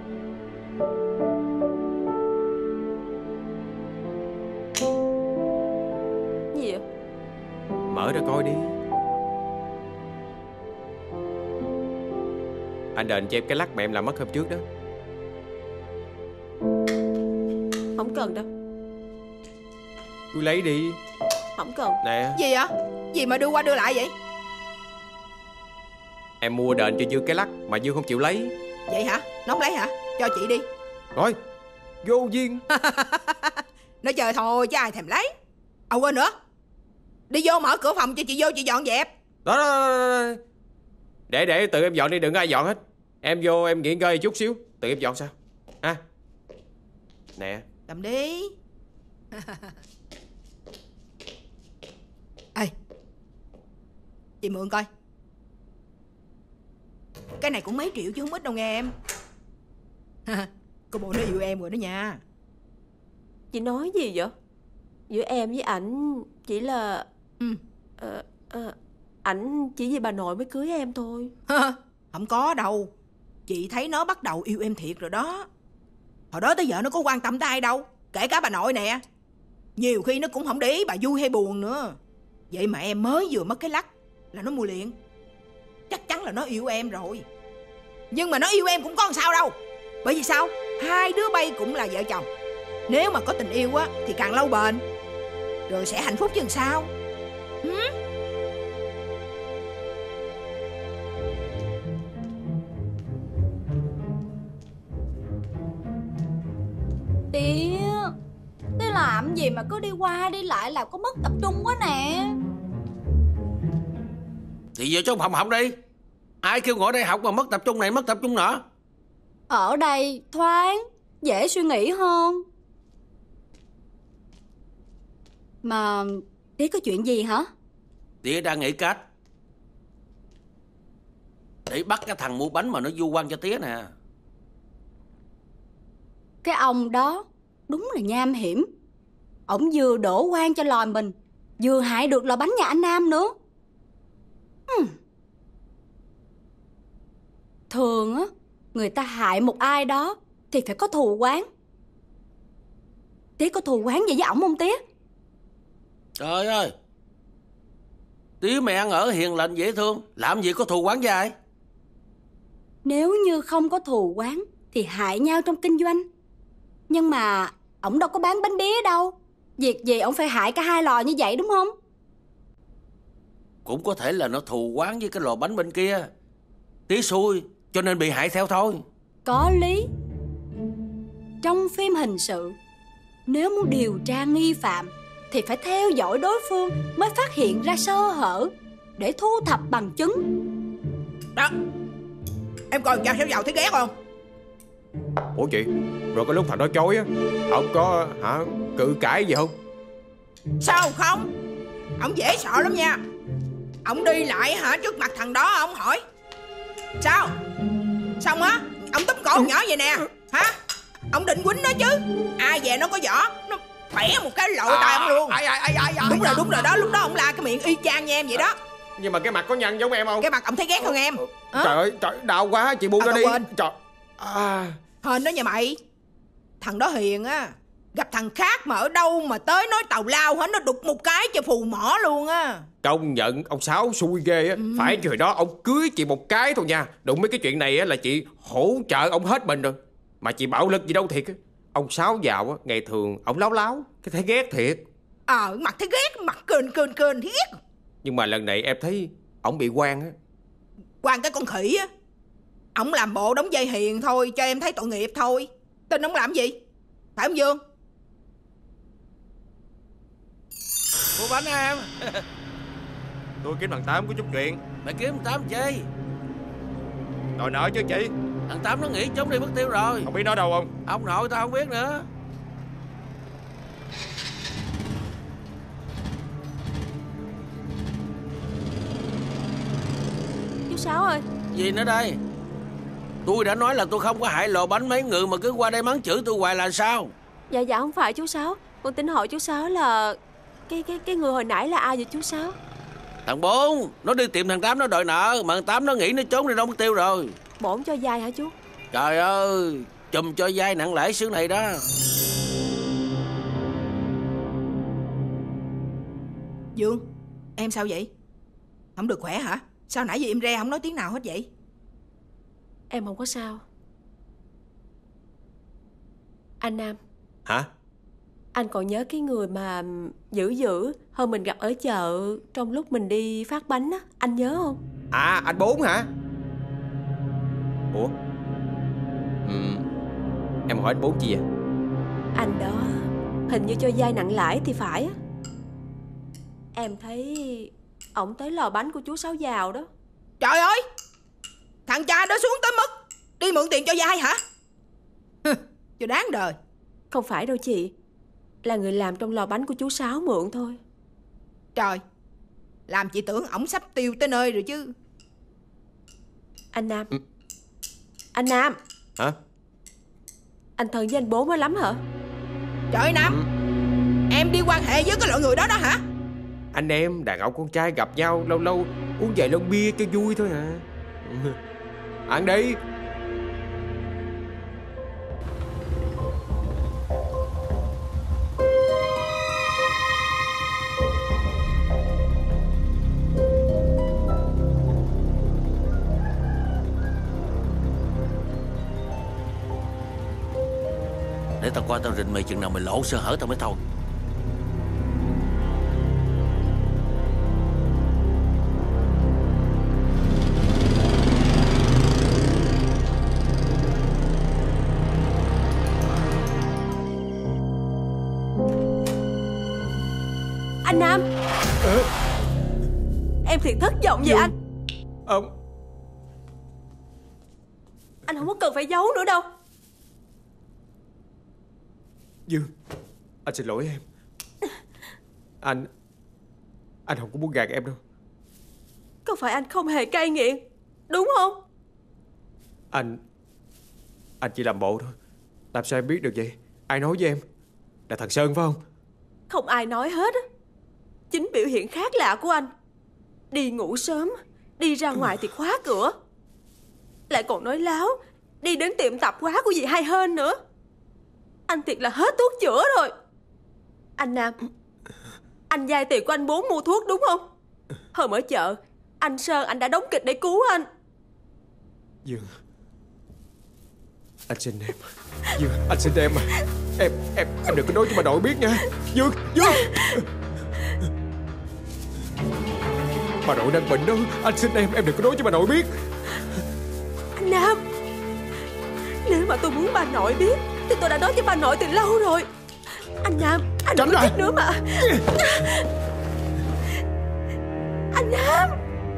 Gì vậy? Mở ra coi đi. Anh đền cho em cái lắc mà em làm mất hôm trước đó. Không cần đâu. Cứ lấy đi. Không cần. Nè. Gì vậy? Gì mà đưa qua đưa lại vậy? Em mua đền cho Dương cái lắc mà Dương không chịu lấy. Vậy hả? Nó không lấy hả? Cho chị đi. Rồi. Vô duyên. Nói chơi thôi chứ ai thèm lấy. À quên nữa. Đi vô mở cửa phòng cho chị vô chị dọn dẹp. Đó, đó, đó, đó. Để để tự em dọn đi, đừng ai dọn hết. Em vô em nghỉ ngơi chút xíu, tự em dọn sao ha. Nè. Cầm đi. Ê, chị mượn coi. Cái này cũng mấy triệu chứ không ít đâu nghe em. Cô bộ nó yêu em rồi đó nha. Chị nói gì vậy? Giữa em với ảnh chỉ là ừ. ờ, ờ, ảnh chỉ vì bà nội mới cưới em thôi. Không có đâu. Chị thấy nó bắt đầu yêu em thiệt rồi đó. Hồi đó tới giờ nó có quan tâm tới ai đâu, kể cả bà nội nè. Nhiều khi nó cũng không để ý bà vui hay buồn nữa. Vậy mà em mới vừa mất cái lắc là nó mua liền. Chắc chắn là nó yêu em rồi. Nhưng mà nó yêu em cũng có làm sao đâu. Bởi vì sao? Hai đứa bay cũng là vợ chồng. Nếu mà có tình yêu á thì càng lâu bền, rồi sẽ hạnh phúc chứ làm sao. ừ? Tía, tía làm gì mà cứ đi qua đi lại là có mất tập trung quá nè. Thì vô trong phòng học đi. Ai kêu ngồi đây học mà mất tập trung này mất tập trung nọ. Ở đây thoáng, dễ suy nghĩ hơn. Mà tía có chuyện gì hả? Tía đang nghĩ cách để bắt cái thằng mua bánh mà nó vu oan cho tía nè. Cái ông đó đúng là nham hiểm. Ổng vừa đổ oan cho lò mình, vừa hại được lò bánh nhà anh Nam nữa. hmm. Thường á, người ta hại một ai đó thì phải có thù oán. Tía có thù oán gì với ổng không tía? Trời ơi, tía mày ăn ở hiền lành dễ thương, làm gì có thù oán với ai. Nếu như không có thù oán thì hại nhau trong kinh doanh. Nhưng mà ổng đâu có bán bánh bía đâu. Việc gì ổng phải hại cả hai lò như vậy đúng không? Cũng có thể là nó thù oán với cái lò bánh bên kia. Tía xui cho nên bị hại theo thôi. Có lý. Trong phim hình sự, nếu muốn điều tra nghi phạm thì phải theo dõi đối phương mới phát hiện ra sơ hở để thu thập bằng chứng. Đó, em coi cha xéo giàu thấy ghét không? Ủa chị, rồi cái lúc thằng đó chối á, ông có hả cự cãi gì không? Sao không? Ông dễ sợ lắm nha. Ông đi lại hả trước mặt thằng đó ông hỏi sao? Xong á, ông túm cổ nhỏ vậy nè. Hả? Ông định quýnh nó chứ. Ai về nó có võ, nó bẻ một cái lội à, tay ông luôn. Ai, ai, ai, ai, ai, đúng rồi, đúng rồi đó. Lúc đó ông la cái miệng y chang như em vậy đó. Nhưng mà cái mặt có nhăn giống em không? Cái mặt ông thấy ghét hơn em. Trời à? ơi, trời, đau quá, chị buông à, ra đi. Quên. Trời. À. Hên đó nha mày. Thằng đó hiền á. Gặp thằng khác mà ở đâu mà tới nói tào lao hết, nó đục một cái cho phù mỏ luôn á. Công nhận ông Sáu xui ghê á. ừ. Phải trời đó ông cưới chị một cái thôi nha. Đụng mấy cái chuyện này á là chị hỗ trợ ông hết mình rồi. Mà chị bạo lực gì đâu thiệt á. Ông Sáu giàu á, ngày thường ông láo láo, cái thấy ghét thiệt. Ờ, à, mặt thấy ghét, mặt kền kền kền ghét. Nhưng mà lần này em thấy ổng bị quan á. Quan cái con khỉ á. Ổng làm bộ đóng dây hiền thôi, cho em thấy tội nghiệp thôi. Tin ổng làm gì? Phải không Dương? Mua bánh em. Tôi kiếm thằng Tám có chút chuyện. Mày kiếm thằng Tám chi? Đòi nợ chứ chị. Thằng Tám nó nghỉ trốn đi mất tiêu rồi. Không biết nó đâu không? Ông nội tao không biết nữa. Sáu ơi. Gì nữa đây? Tôi đã nói là tôi không có hại lò bánh mấy người mà cứ qua đây mắng chửi tôi hoài là sao? Dạ dạ không phải chú Sáu. Con tính hỏi chú Sáu là Cái cái cái người hồi nãy là ai vậy chú Sáu? Thằng Bốn, nó đi tìm thằng Tám nó đòi nợ, mà thằng Tám nó nghĩ nó trốn đi đâu mất tiêu rồi. Bổn cho dai hả chú? Trời ơi, chùm cho dai nặng lãi xứ này đó. Dương, em sao vậy? Không được khỏe hả? Sao nãy giờ im re không nói tiếng nào hết vậy? Em không có sao. Anh Nam. Hả? Anh còn nhớ cái người mà dữ dữ hôm mình gặp ở chợ trong lúc mình đi phát bánh á, anh nhớ không? À, anh Bốn hả? Ủa? Ừ. Em hỏi anh Bốn chi vậy? Anh đó hình như cho vay nặng lãi thì phải á. Em thấy ổng tới lò bánh của chú Sáu Giàu đó. Trời ơi, thằng cha đó xuống tới mức đi mượn tiền cho vay hả? Cho đáng đời. Không phải đâu chị, là người làm trong lò bánh của chú Sáu mượn thôi. Trời, làm chị tưởng ổng sắp tiêu tới nơi rồi chứ. Anh Nam. ừ. Anh Nam. Hả? Anh thân với anh Bốn lắm hả? Trời Nam, ừ. Em đi quan hệ với cái loại người đó đó hả? Anh em đàn ông con trai gặp nhau lâu lâu uống vài lon bia cho vui thôi hả? Ăn đi. Để tao qua tao rình mày, chừng nào mày lộ sơ hở tao mới thôi. Anh Nam. ừ. Em thiệt thất vọng về anh. Ông Anh không có cần phải giấu nữa đâu. Dương, anh xin lỗi em. Anh Anh không có muốn gạt em đâu. Có phải anh không hề cai nghiện, đúng không? Anh Anh chỉ làm bộ thôi. Làm sao em biết được vậy? Ai nói với em? Là thằng Sơn phải không? Không ai nói hết á. Chính biểu hiện khác lạ của anh. Đi ngủ sớm, đi ra ngoài thì khóa cửa, lại còn nói láo đi đến tiệm tạp hóa của dì Hai Hên nữa. Anh thiệt là hết thuốc chữa rồi. Anh Nam, anh vay tiền của anh Bốn mua thuốc đúng không? Hôm ở chợ, anh Sơn anh đã đóng kịch để cứu anh. Dương, anh xin em. Dương, anh xin em mà. Em, em, em đừng có nói cho bà nội biết nha. Dương, Dương. Bà nội đang bệnh đó. Anh xin em, em đừng có nói cho bà nội biết. Anh Nam, nếu mà tôi muốn bà nội biết thì tôi đã nói cho bà nội từ lâu rồi. Anh Nam, anh đừng có chết nữa mà. Anh Nam.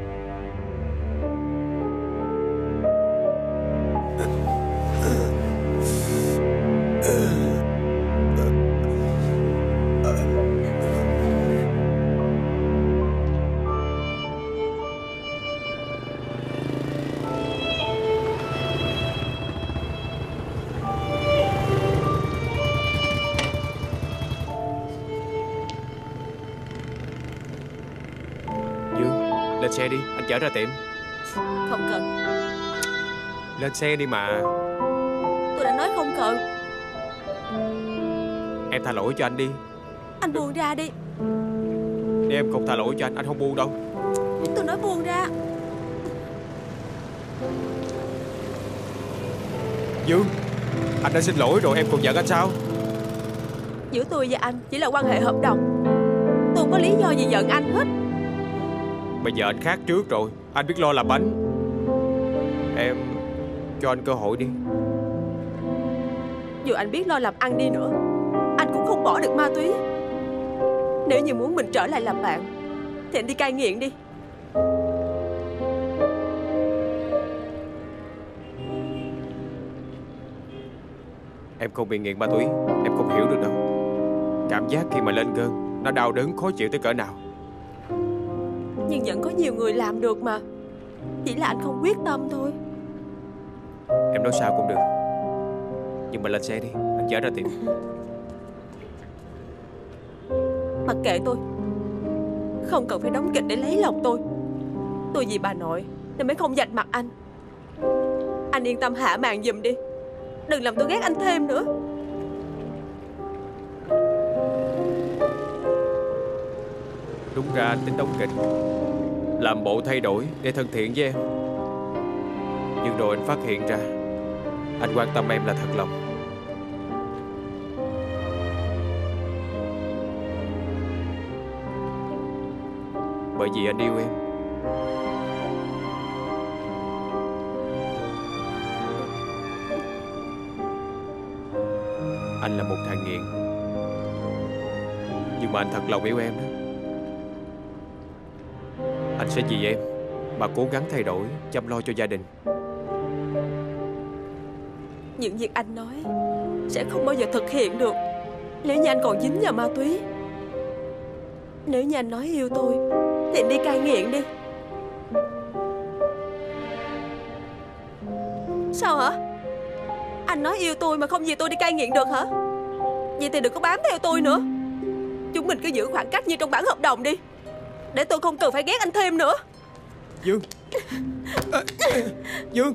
Lên xe đi, anh chở ra tiệm. Không cần. Lên xe đi mà. Tôi đã nói không cần. Em tha lỗi cho anh đi. Anh buông ra đi. Nếu em không tha lỗi cho anh, anh không buông đâu. Tôi nói buông ra. Dương, anh đã xin lỗi rồi, em còn giận anh sao? Giữa tôi và anh chỉ là quan hệ hợp đồng. Tôi không có lý do gì giận anh hết. Bây giờ anh khác trước rồi. Anh biết lo làm bánh. Em cho anh cơ hội đi. Dù anh biết lo làm ăn đi nữa, anh cũng không bỏ được ma túy. Nếu như muốn mình trở lại làm bạn thì anh đi cai nghiện đi. Em không bị nghiện ma túy, em không hiểu được đâu. Cảm giác khi mà lên cơn nó đau đớn khó chịu tới cỡ nào. Nhưng vẫn có nhiều người làm được mà. Chỉ là anh không quyết tâm thôi. Em nói sao cũng được, nhưng mà lên xe đi, anh chở ra tiệm. Mặc kệ tôi, không cần phải đóng kịch để lấy lòng tôi. Tôi vì bà nội nên mới không vạch mặt anh. Anh yên tâm hạ màn giùm đi, đừng làm tôi ghét anh thêm nữa. Đúng ra anh tính đóng kịch, làm bộ thay đổi để thân thiện với em. Nhưng rồi anh phát hiện ra anh quan tâm em là thật lòng. Bởi vì anh yêu em. Anh là một thằng nghiện, nhưng mà anh thật lòng yêu em đó. Anh sẽ vì em mà cố gắng thay đổi, chăm lo cho gia đình. Những việc anh nói sẽ không bao giờ thực hiện được nếu như anh còn dính vào ma túy. Nếu như anh nói yêu tôi thì đi cai nghiện đi. Sao hả? Anh nói yêu tôi mà không vì tôi đi cai nghiện được hả? Vậy thì đừng có bám theo tôi nữa. Chúng mình cứ giữ khoảng cách như trong bản hợp đồng đi, để tôi không cần phải ghét anh thêm nữa. Dương à, Dương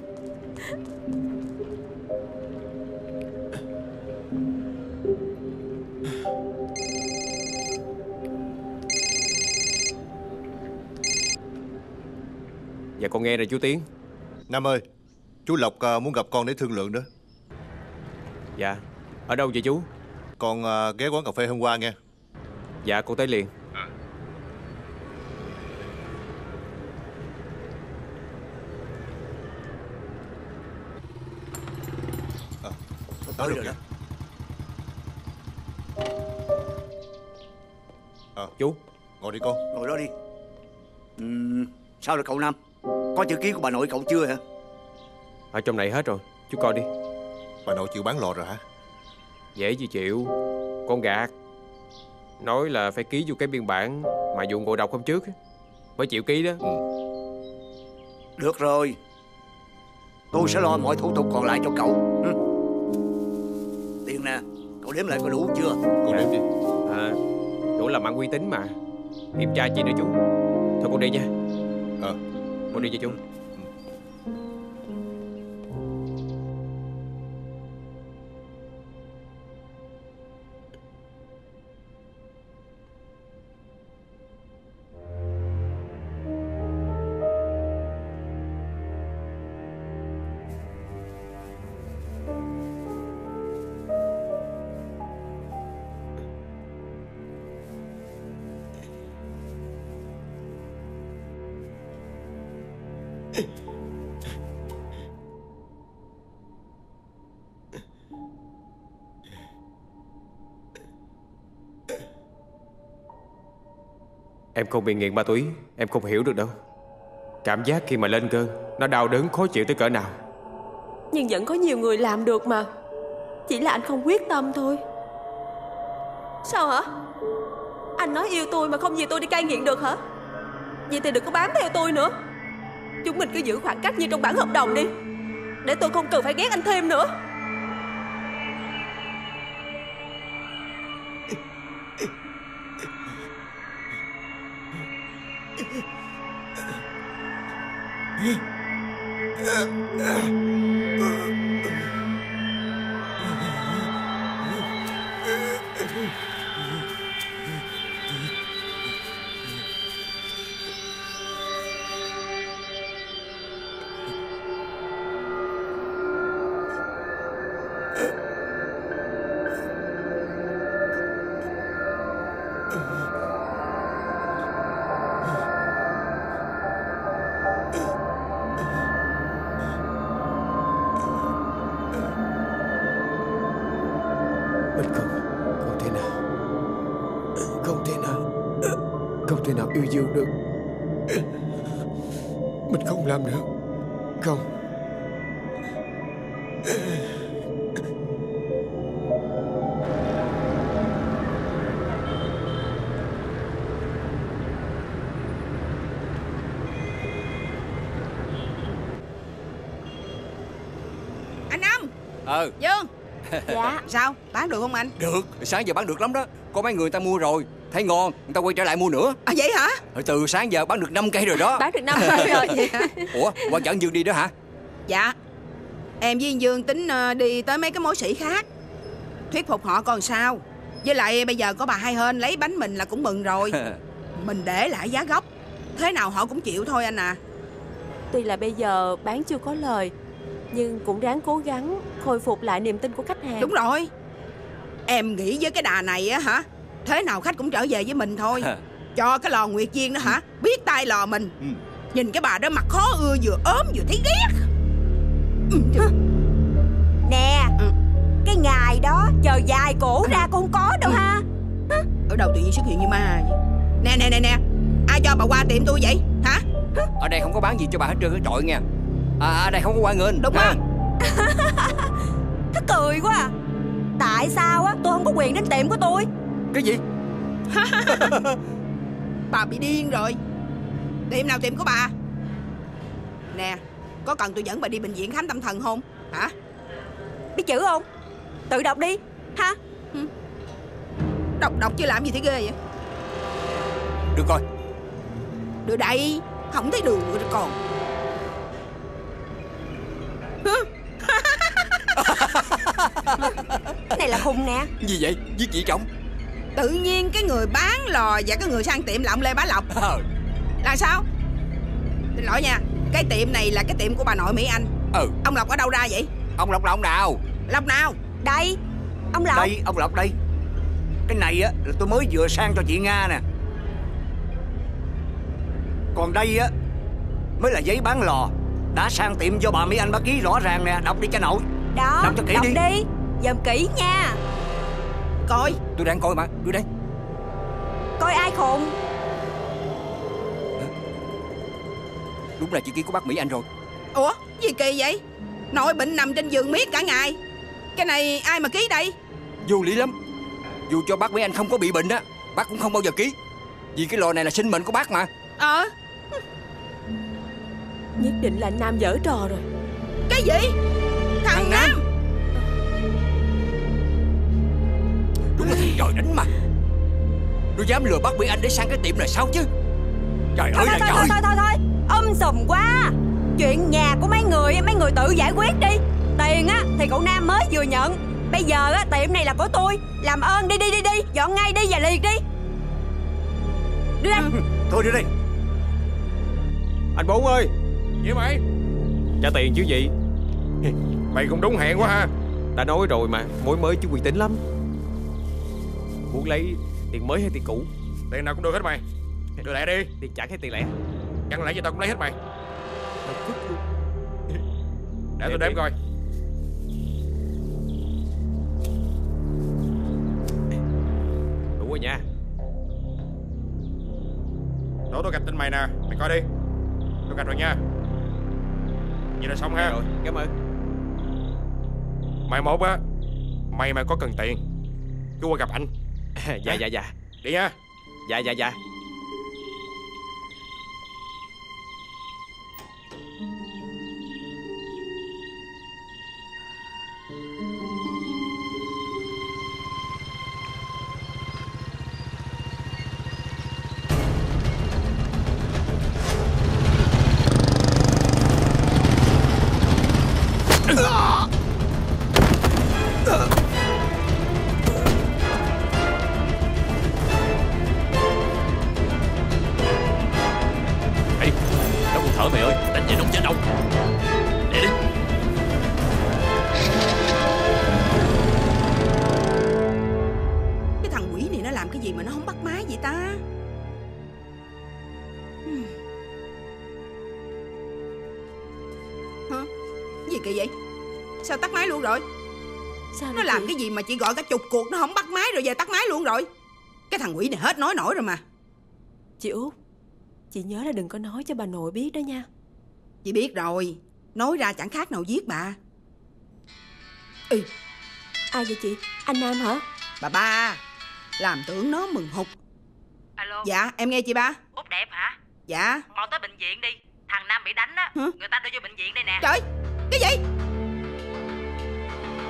Dạ con nghe rồi chú Tiến. Nam ơi, chú Lộc uh, muốn gặp con để thương lượng đó. Dạ, ở đâu vậy chú? Con uh, ghé quán cà phê hôm qua nghe. Dạ con tới liền. À. À, tới rồi kìa. À, chú ngồi đi con. Ngồi đó đi. Uhm, sao rồi cậu Năm? Có chữ ký của bà nội cậu chưa hả? Ở trong này hết rồi, chú coi đi. Bà nội chịu bán lò rồi hả? Dễ gì chịu, con gạt. Nói là phải ký vô cái biên bản mà vụ ngộ độc hôm trước mới chịu ký đó. Ừ. Được rồi, tôi sẽ lo mọi thủ tục còn lại cho cậu. Ừ. Tiền nè, cậu đếm lại có đủ chưa? Cậu đếm đi. À, đủ làm ăn uy tín mà. Kiểm tra gì nữa chú? Thôi con đi nha. Ờ, con đi với chú. Em không bị nghiện ma túy, em không hiểu được đâu. Cảm giác khi mà lên cơn, nó đau đớn khó chịu tới cỡ nào. Nhưng vẫn có nhiều người làm được mà. Chỉ là anh không quyết tâm thôi. Sao hả? Anh nói yêu tôi mà không vì tôi đi cai nghiện được hả? Vậy thì đừng có bám theo tôi nữa. Chúng mình cứ giữ khoảng cách như trong bản hợp đồng đi, để tôi không cần phải ghét anh thêm nữa. Không thể nào yêu Dương được. Mình không làm được. Không. Ờ. Dương. Dạ. Sao, bán được không anh? Được, sáng giờ bán được lắm đó. Có mấy người, người ta mua rồi, thấy ngon, người ta quay trở lại mua nữa. À vậy hả? Rồi từ sáng giờ bán được năm cây rồi đó. Bán được năm cây rồi. Vậy hả? Ủa, quan chẳng Dương đi đó hả? Dạ. Em với Dương tính đi tới mấy cái mối sĩ khác, thuyết phục họ còn sao. Với lại bây giờ có bà Hai Hên lấy bánh mình là cũng mừng rồi. Mình để lại giá gốc, thế nào họ cũng chịu thôi anh à. Tuy là bây giờ bán chưa có lời, nhưng cũng ráng cố gắng khôi phục lại niềm tin của khách hàng. Đúng rồi. Em nghĩ với cái đà này á hả, thế nào khách cũng trở về với mình thôi. Cho cái lò Nguyệt Viên đó hả, biết tay lò mình. ừ. Nhìn cái bà đó mặt khó ưa, vừa ốm vừa thấy ghét. Nè, ừ. cái ngày đó chờ dài cổ ra cũng không có đâu ha. Ở đâu tự nhiên xuất hiện như ma vậy? Nè nè nè nè, ai cho bà qua tiệm tôi vậy hả? Ở đây không có bán gì cho bà hết trơn cái trọi nha. À, ở đây không có qua ngên. Đúng á. Nó cười quá à. Tại sao á tôi không có quyền đến tiệm của tôi? Cái gì? Bà bị điên rồi. Tiệm nào tiệm của bà? Nè, có cần tôi dẫn bà đi bệnh viện khám tâm thần không? Hả? Biết chữ không? Tự đọc đi ha. ừ. Đọc đọc chứ làm gì thấy ghê vậy? Được rồi. Đưa đây. Không thấy đường rồi còn. Cái này là khùng nè. Gì vậy? Giết chị chồng? Tự nhiên cái người bán lò và cái người sang tiệm là ông Lê Bá Lộc. ờ. Là sao? Xin lỗi nha, cái tiệm này là cái tiệm của bà nội Mỹ Anh. Ừ. Ông Lộc ở đâu ra vậy? Ông Lộc là ông nào? Lộc nào? Đây, ông Lộc. Đây, ông Lộc đây. Cái này á là tôi mới vừa sang cho chị Nga nè. Còn đây á mới là giấy bán lò. Đã sang tiệm do bà Mỹ Anh bác ký rõ ràng nè. Đọc đi cho nội. Đó, đọc cho kỹ đọc đi. đi dòm kỹ nha. Coi. Tôi đang coi mà, đưa đây. Coi ai khùng? Đúng là chữ ký của bác Mỹ Anh rồi. Ủa, gì kỳ vậy? Nội bệnh nằm trên giường miết cả ngày. Cái này ai mà ký đây? Vô lý lắm. Dù cho bác Mỹ Anh không có bị bệnh á, bác cũng không bao giờ ký. Vì cái lò này là sinh mệnh của bác mà. Ờ. Nhất định là anh Nam giở trò rồi. Cái gì? Thằng, Thằng Nam. Nam Đúng là thằng trời đánh mà. Nó dám lừa bác Mỹ Anh để sang cái tiệm này sao chứ? Trời thôi, ơi thôi, là thôi, trời. thôi thôi thôi Âm sùm quá. Chuyện nhà của mấy người Mấy người tự giải quyết đi. Tiền á thì cậu Nam mới vừa nhận. Bây giờ á tiệm này là của tôi. Làm ơn đi đi đi đi Dọn ngay đi và liền đi. Đưa đây. ừ. Thôi đưa đây. Anh Bốn ơi. Vậy mày trả tiền chứ gì? Mày cũng đúng hẹn quá ha. Đã nói rồi mà, mối mới chứ uy tín lắm. Muốn lấy tiền mới hay tiền cũ? Tiền nào cũng được hết mày. Đưa lẹ đi. Tiền chẵn hay tiền lẻ? Chẵn lẻ cho tao cũng lấy hết mày. Để tôi đếm coi. Đủ rồi nha. Đổ tôi gạch tên mày nè. Mày coi đi. Tôi gạch rồi nha. Vậy là xong ha. Rồi, cảm ơn. Mai mốt á, mày mà có cần tiền cứ qua gặp anh. Dạ dạ dạ. Đi nha. Dạ dạ dạ. Thở mày ơi, đánh vậy nóng chết đâu. Để đi. Cái thằng quỷ này nó làm cái gì mà nó không bắt máy vậy ta? Hả? Gì kỳ vậy? Sao tắt máy luôn rồi? Sao nó làm chị? cái gì mà chị gọi cả chục cuộc nó không bắt máy rồi giờ tắt máy luôn rồi? Cái thằng quỷ này hết nói nổi rồi mà. Chị Út, chị nhớ là đừng có nói cho bà nội biết đó nha. Chị biết rồi. Nói ra chẳng khác nào giết bà. Ừ. Ai vậy chị? Anh Nam hả? Bà ba. Làm tưởng nó mừng hụt. Alo. Dạ em nghe chị ba. Út đẹp hả? Dạ. Mau tới bệnh viện đi. Thằng Nam bị đánh á. Hả? Người ta đưa vô bệnh viện đây nè. Trời. Cái gì?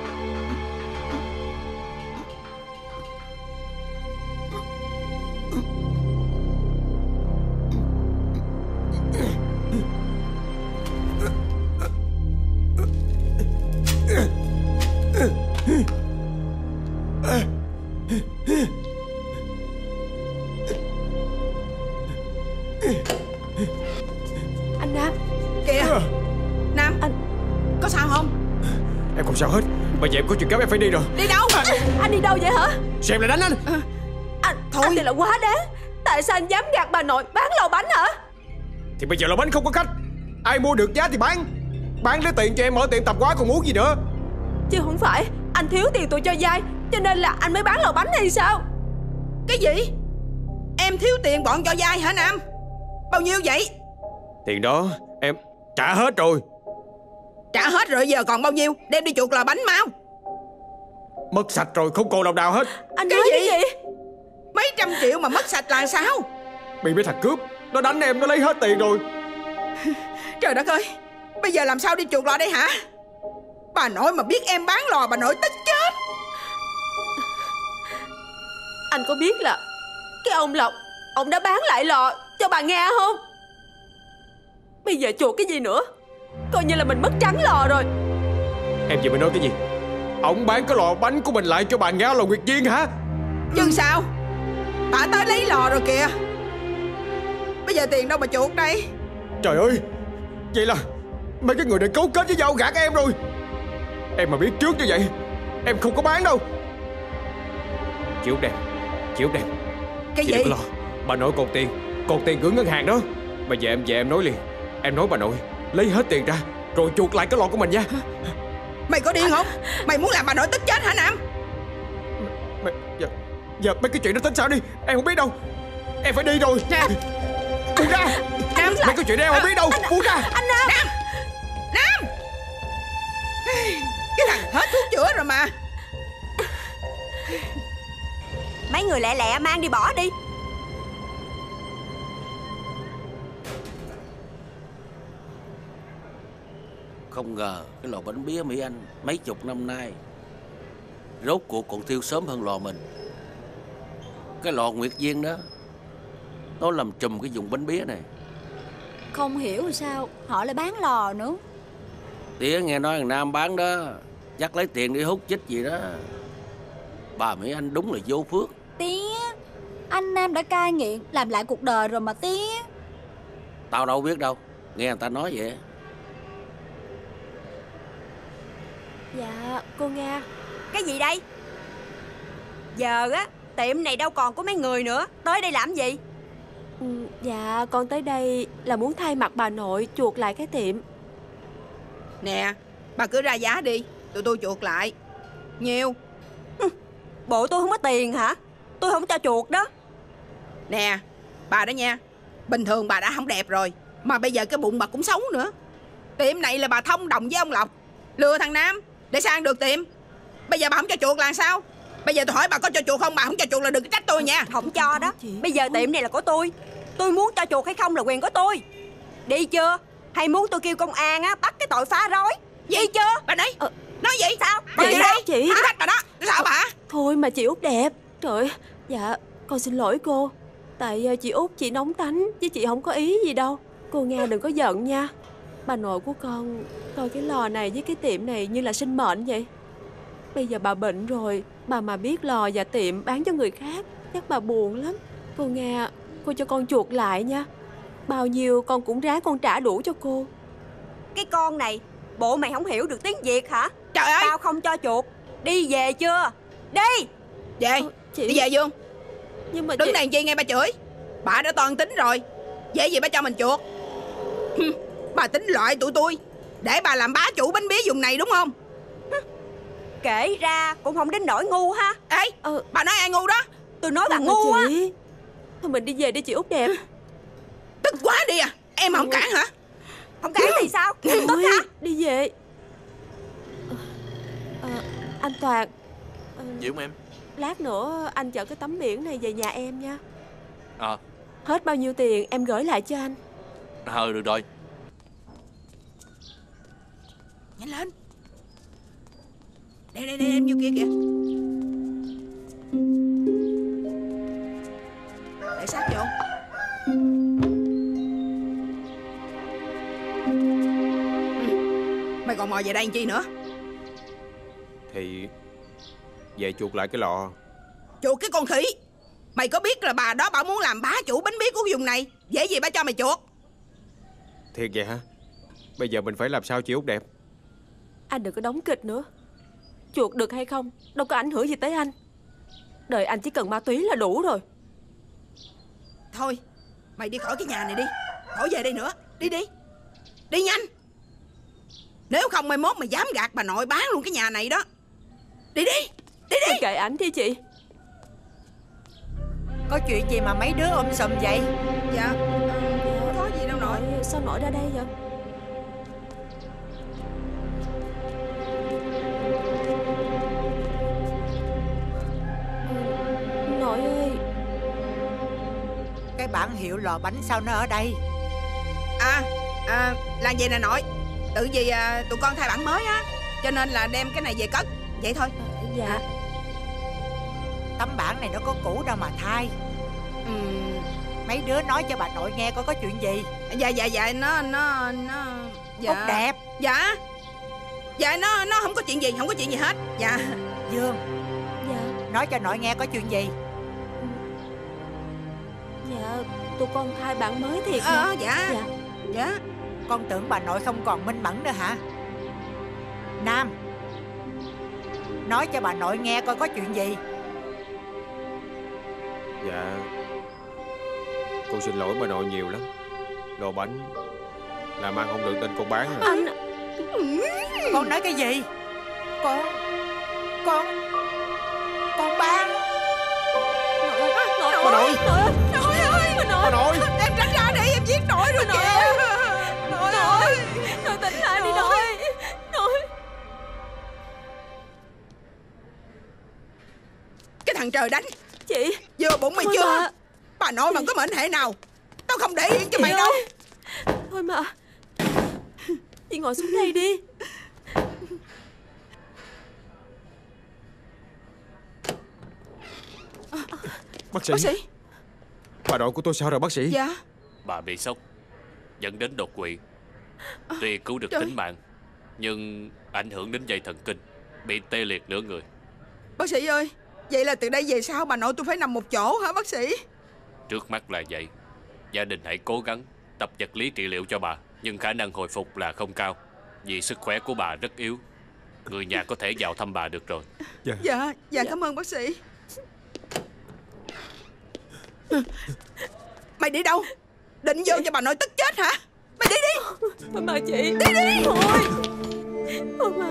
Anh Nam. Kìa Nam, anh có sao không? Em không sao hết. Bây giờ em có chuyện gấp em phải đi rồi. Đi đâu? À, anh đi đâu vậy hả? Xem lại đánh anh. À, anh Thôi anh thì là quá đáng. Tại sao anh dám gạt bà nội bán lò bánh hả? Thì bây giờ lò bánh không có khách, ai mua được giá thì bán. Bán lấy tiền cho em mở tiệm tạp hóa còn muốn gì nữa. Chứ không phải anh thiếu tiền tôi cho vay cho nên là anh mới bán lò bánh hay sao? Cái gì? Em thiếu tiền bọn cho vay hả Nam? Bao nhiêu vậy? Tiền đó em trả hết rồi. Trả hết rồi giờ còn bao nhiêu? Đem đi chuộc lò bánh mau. Mất sạch rồi, không còn đồng nào hết. Anh cái nói gì? cái gì? Mấy trăm triệu mà mất sạch là sao? Bị mấy thằng cướp nó đánh em, nó lấy hết tiền rồi. Trời đất ơi, bây giờ làm sao đi chuộc lò đây hả? Bà nội mà biết em bán lò bà nội tức chết. Anh có biết là cái ông Lộc, ông đã bán lại lò cho bà Nga không? Bây giờ chuộc cái gì nữa? Coi như là mình mất trắng lò rồi. Em vừa mới nói cái gì? Ông bán cái lò bánh của mình lại cho bà Nga, lò Nguyệt Viên hả? Nhưng sao? Bà tới lấy lò rồi kìa. Bây giờ tiền đâu mà chuộc đây? Trời ơi, vậy là mấy cái người này cấu kết với nhau gạt em rồi. Em mà biết trước như vậy em không có bán đâu. Chị Út Đèn, chị Út Đèn, cái chị gì? đừng có lo. Bà nội còn tiền, còn tiền gửi ngân hàng đó. Bây giờ em về em nói liền. Em nói bà nội lấy hết tiền ra rồi chuộc lại cái lò của mình nha. Mày có điên không? Mày muốn làm bà nội tức chết hả Nam? Mày, giờ, giờ mấy cái chuyện đó tính sao đi. Em không biết đâu. Em phải đi rồi. Nam, buông ra. Nam, mấy cái chuyện đó em không biết đâu. Buông ra. Anh Nam, Nam, Nam. Cái thằng hết thuốc chữa rồi mà. Mấy người lẹ lẹ mang đi bỏ đi. Không ngờ cái lò bánh bía Mỹ Anh mấy chục năm nay rốt cuộc còn thiêu sớm hơn lò mình. Cái lò Nguyệt Viên đó nó làm trùm cái vùng bánh bía này. Không hiểu sao họ lại bán lò nữa. Tía nghe nói thằng Nam bán đó, chắc lấy tiền đi hút chích gì đó. Bà Mỹ Anh đúng là vô phước. Tía, anh Nam đã cai nghiện làm lại cuộc đời rồi mà tía. Tao đâu biết đâu, nghe người ta nói vậy. Dạ cô Nga. Cái gì đây? Giờ á tiệm này đâu còn có mấy người nữa. Tới đây làm gì? Ừ, dạ con tới đây là muốn thay mặt bà nội chuộc lại cái tiệm. Nè, bà cứ ra giá đi, tụi tôi chuộc lại. Nhiều. Bộ tôi không có tiền hả? Tôi không cho chuộc đó. Nè, bà đó nha. Bình thường bà đã không đẹp rồi, mà bây giờ cái bụng bà cũng xấu nữa. Tiệm này là bà thông đồng với ông Lộc, lừa thằng Nam để sang được tiệm. Bây giờ bà không cho chuộc là sao? Bây giờ tôi hỏi bà có cho chuộc không? Bà không cho chuộc là đừng trách tôi nha. Không cho đó. Bây giờ tiệm này là của tôi. Tôi muốn cho chuộc hay không là quyền của tôi. Đi chưa? Hay muốn tôi kêu công an á bắt cái tội phá rối? Đi chưa? Bà đấy ờ, nói gì? Sao? Bà Đi chị, đây. chị. Hả? Bà đó. Sao bà? Thôi mà chị Út đẹp. Trời, dạ con xin lỗi cô. Tại chị Út chị nóng tánh chứ chị không có ý gì đâu. Cô Nga đừng có giận nha. Bà nội của con coi cái lò này với cái tiệm này như là sinh mệnh vậy. Bây giờ bà bệnh rồi, bà mà biết lò và tiệm bán cho người khác chắc bà buồn lắm. Cô Nga, cô cho con chuộc lại nha. Bao nhiêu con cũng ráng con trả đủ cho cô. Cái con này, bộ mày không hiểu được tiếng Việt hả? Trời ơi, tao không cho chuộc. Đi về chưa? Đi. Về, ờ, chị... đi về Dương. Nhưng mà đứng chị... đây chi nghe bà chửi. Bà đã toàn tính rồi, dễ gì bà cho mình chuộc. Bà tính loại tụi tôi để bà làm bá chủ bánh bía vùng này đúng không? Kể ra cũng không đến nỗi ngu ha. Ê, ờ, bà nói ai ngu đó? Tôi nói bà mà ngu á. Thôi mình đi về đi chị Út đẹp. Tức quá đi à. Em không cản hả? Không cản thì sao? Em tức hả? Đi về. à, Anh Toàn à, Gì không em? lát nữa anh chở cái tấm biển này về nhà em nha. Ờ. Hết bao nhiêu tiền em gửi lại cho anh. Ờ được rồi. Nhanh lên. Đây đây đây em vô kia kìa. Để sát vô. Mày còn mò về đây làm chi nữa? Thì về chuộc lại cái lò. Chuột cái con khỉ. Mày có biết là bà đó bà muốn làm bá chủ bánh bí của vùng này, dễ gì bà cho mày chuột. Thiệt vậy hả? Bây giờ mình phải làm sao chị Út đẹp? Anh đừng có đóng kịch nữa. Chuột được hay không đâu có ảnh hưởng gì tới anh. Đời anh chỉ cần ma túy là đủ rồi. Thôi mày đi khỏi cái nhà này đi, khỏi về đây nữa. Đi đi, đi nhanh. Nếu không mai mốt mày dám gạt bà nội bán luôn cái nhà này đó. Đi đi, đi đi. Kệ ảnh đi chị. Có chuyện gì mà mấy đứa ôm sùm vậy? Dạ không có gì đâu nội. Sao nội ra đây vậy? Nội ơi. Cái bảng hiệu lò bánh sao nó ở đây? À, à là vậy nè nội. Tự vì à, tụi con thay bản mới á, cho nên là đem cái này về cất. Vậy thôi. À, dạ. Tấm bảng này nó có cũ đâu mà thay. Ừ. Mấy đứa nói cho bà nội nghe coi có chuyện gì. Dạ dạ dạ nó nó nó dạ. Út đẹp. Dạ. Dạ nó nó không có chuyện gì, không có chuyện gì hết. Dạ. Dương. Dạ. Nói cho nội nghe có chuyện gì. Dạ, tụi con thay bản mới thiệt Ờ mà. dạ. Dạ. Dạ. Con tưởng bà nội không còn minh mẫn nữa hả? Nam, nói cho bà nội nghe coi có chuyện gì. Dạ, con xin lỗi bà nội nhiều lắm. Đồ bánh làm ăn không được tên con bán rồi. Anh. Con nói cái gì? Con Con Con bán. Nội ơi, nội Bà nội. Nội Nội ơi. Bà nội. Em tránh ra đi, em giết nội rồi Nội kìa. Nội ơi. Nội tỉnh lại đi nội. Nội. Cái thằng trời đánh. Chị. Vừa bụng mày Thôi chưa? mà. Bà nội mà có mệnh hệ nào tao không để yên cho Chị mày ơi. đâu. Thôi mà. Chị ngồi xuống đây đi. Bác sĩ. Bác sĩ. Bà nội của tôi sao rồi bác sĩ? Dạ. Bà bị sốc dẫn đến đột quỵ. Tuy cứu được trời. tính mạng nhưng ảnh hưởng đến dây thần kinh, bị tê liệt nửa người. Bác sĩ ơi, vậy là từ đây về sau bà nội tôi phải nằm một chỗ hả bác sĩ? Trước mắt là vậy. Gia đình hãy cố gắng tập vật lý trị liệu cho bà, nhưng khả năng hồi phục là không cao, vì sức khỏe của bà rất yếu. Người nhà có thể vào thăm bà được rồi. Dạ. Dạ, dạ cảm ơn bác sĩ. Mày đi đâu? Định vô cho bà nội tức chết hả? Mày đi đi. Thôi mà chị. Đi đi. Thôi. Thôi mà.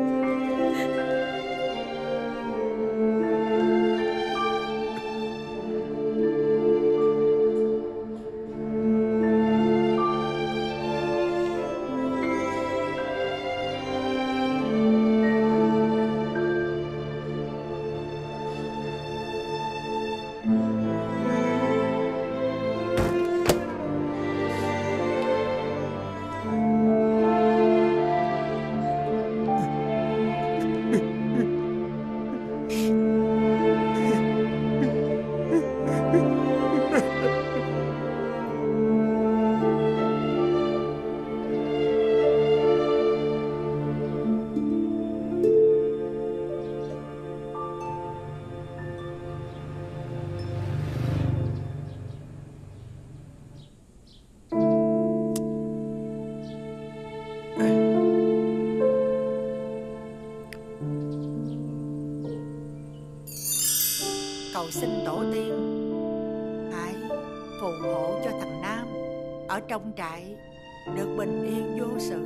Cầu xin tổ tiên hãy phù hộ cho thằng Nam ở trong trại được bình yên vô sự.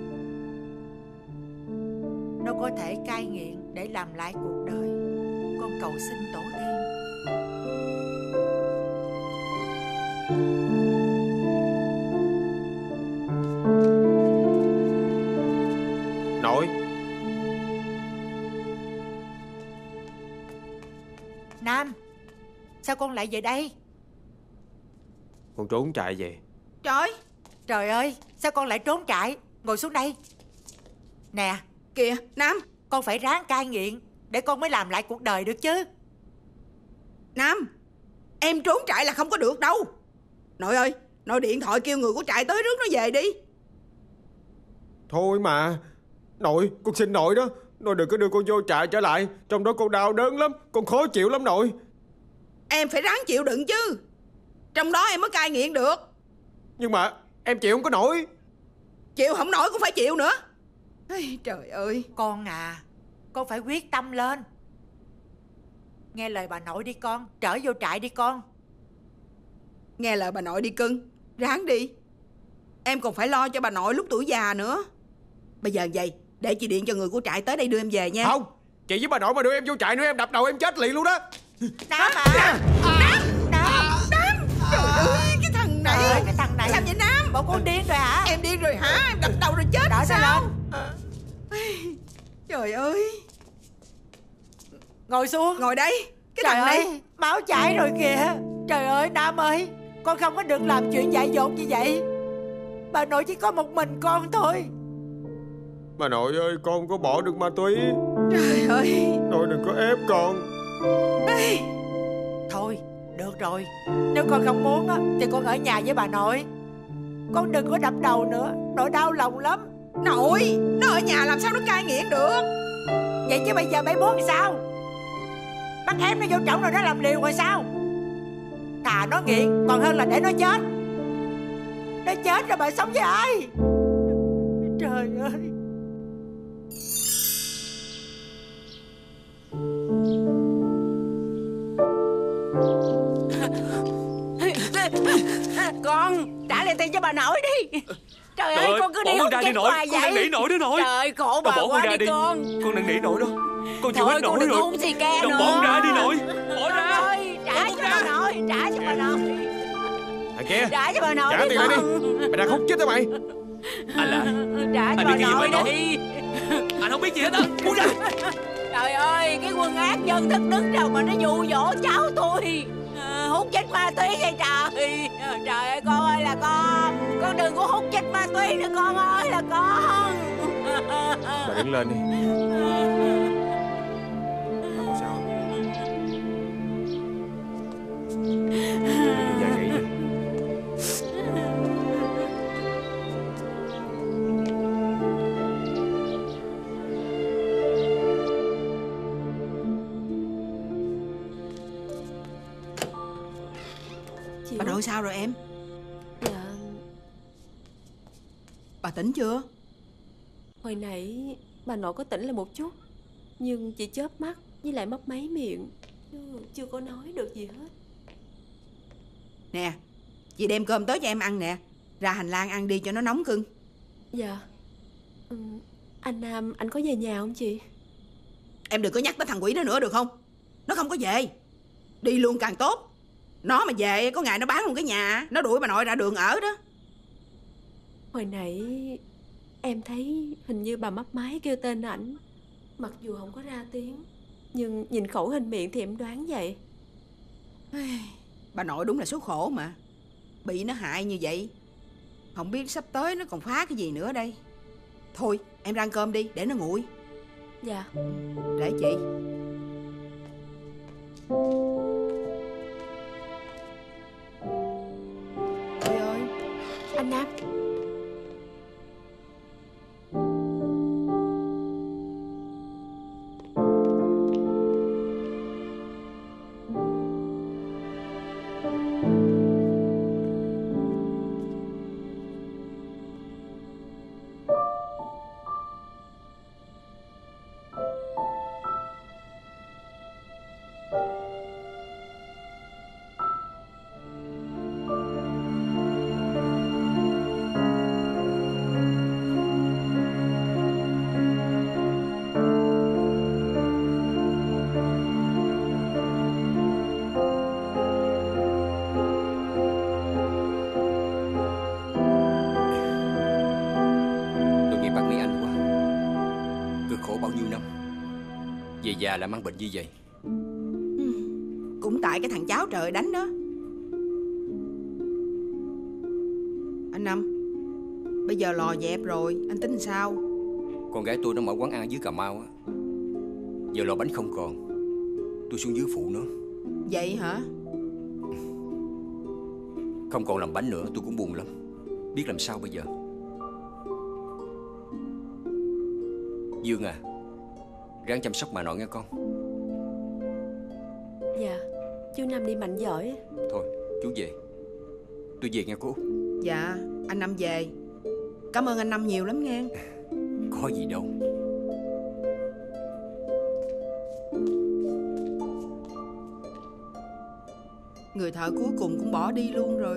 Nó có thể cai nghiện để làm lại cuộc đời. Con cầu xin tổ tiên. Nội. Nam, sao con lại về đây? Con trốn trại về. Trời. Trời ơi, sao con lại trốn trại? Ngồi xuống đây. Nè. Kìa, Nam. Con phải ráng cai nghiện để con mới làm lại cuộc đời được chứ. Nam, em trốn trại là không có được đâu. Nội ơi, nội điện thoại kêu người của trại tới rước nó về đi. Thôi mà. Nội, con xin nội đó. Nội đừng có đưa con vô trại trở lại. Trong đó con đau đớn lắm. Con khó chịu lắm nội. Em phải ráng chịu đựng chứ. Trong đó em mới cai nghiện được. Nhưng mà em chịu không có nổi. Chịu không nổi cũng phải chịu nữa. Ây, trời ơi. Con à, con phải quyết tâm lên. Nghe lời bà nội đi con, trở vô trại đi con. Nghe lời bà nội đi cưng, ráng đi. Em còn phải lo cho bà nội lúc tuổi già nữa. Bây giờ vậy, để chị điện cho người của trại tới đây đưa em về nha. Không, chị với bà nội mà đưa em vô trại nữa em đập đầu em chết liền luôn đó. Nam à, Nam, Nam, Nam. Trời ơi, cái thằng này. Trời ơi, cái thằng này. Làm vậy Nam? Bộ con điên rồi hả? Em điên rồi hả? Em đập đầu rồi chết Đợi sao? Lên. Trời ơi. Ngồi xuống. Ngồi đây. Cái Trời thằng ơi, này. máu chảy rồi kìa. Trời ơi Nam ơi, con không có được làm chuyện dại dột như vậy. Bà nội chỉ có một mình con thôi. Bà nội ơi, con có bỏ được ma túy. Trời ơi. Nội đừng có ép con. Ê. Thôi, được rồi. Nếu con không muốn á, thì con ở nhà với bà nội. Con đừng có đập đầu nữa, nội đau lòng lắm. Nội, nó ở nhà làm sao nó cai nghiện được. Vậy chứ bây giờ bảy muốn sao? Bắt ép nó vô trọng rồi nó làm liều rồi sao? Thà nó nghiện còn hơn là để nó chết. Nó chết rồi bà sống với ai? Trời ơi. Con trả lại tiền cho bà nội đi. Trời ơi, con cứ đi hút chích hoài vậy. Con đang nỉ nổi đó nội. Trời ơi, khổ bà bỏ quá con ra đi đi con. Con đang nỉ nổi đó. Con chịu Thôi hết con nổi đừng rồi. uống xì ke Đâu, nữa. bỏ con ra đi nội. Bỏ ra. Ơi, trả cho bà nội, trả cho bà nội. Thằng kia, Trả cho bà nội trả đi tiền lại đi. con. Mày đang hút chết hả mày? Anh là Trả cho anh bà biết cái gì nội mà nói. đi. Anh không biết gì hết á. Buông ra. Trời ơi, cái quân ác nhân thức đứng đâu mà nó dụ dỗ cháu tôi. À, hút chích ma túy vậy trời. Trời ơi con ơi là con. Con đừng có hút chích ma túy nữa con ơi là con. Bà đứng lên đi. Sao? Đừng dậy nghỉ đi. Chị bà nội sao rồi em? Dạ, Bà tỉnh chưa? hồi nãy bà nội có tỉnh lại một chút, nhưng chỉ chớp mắt với lại mấp máy miệng, chứ chưa có nói được gì hết. Nè, chị đem cơm tới cho em ăn nè. Ra hành lang ăn đi cho nó nóng cưng. Dạ. Ừ, anh Nam, anh có về nhà không chị? Em đừng có nhắc tới thằng quỷ đó nữa được không? Nó không có về. Đi luôn càng tốt. Nó mà về có ngày nó bán luôn cái nhà. Nó đuổi bà nội ra đường ở đó. Hồi nãy em thấy hình như bà mấp máy kêu tên ảnh, mặc dù không có ra tiếng, nhưng nhìn khẩu hình miệng thì em đoán vậy. Bà nội đúng là số khổ mà. Bị nó hại như vậy, không biết sắp tới nó còn phá cái gì nữa đây. Thôi em ra ăn cơm đi để nó nguội. Dạ. Để chị. Ôi ơi. Anh Nam. Về già lại mang bệnh như vậy. Cũng tại cái thằng cháu trời đánh đó. Anh Năm, bây giờ lò dẹp rồi, anh tính sao? Con gái tôi nó mở quán ăn dưới Cà Mau á. Giờ lò bánh không còn, tôi xuống dưới phụ nó. Vậy hả? Không còn làm bánh nữa tôi cũng buồn lắm. Biết làm sao bây giờ. Dương à, ráng chăm sóc bà nội nghe con. Dạ. Chú Năm đi mạnh giỏi. Thôi chú về. Tôi về nghe cô. Dạ anh Năm về. Cảm ơn anh Năm nhiều lắm nghe. Có gì đâu. Người thợ cuối cùng cũng bỏ đi luôn rồi.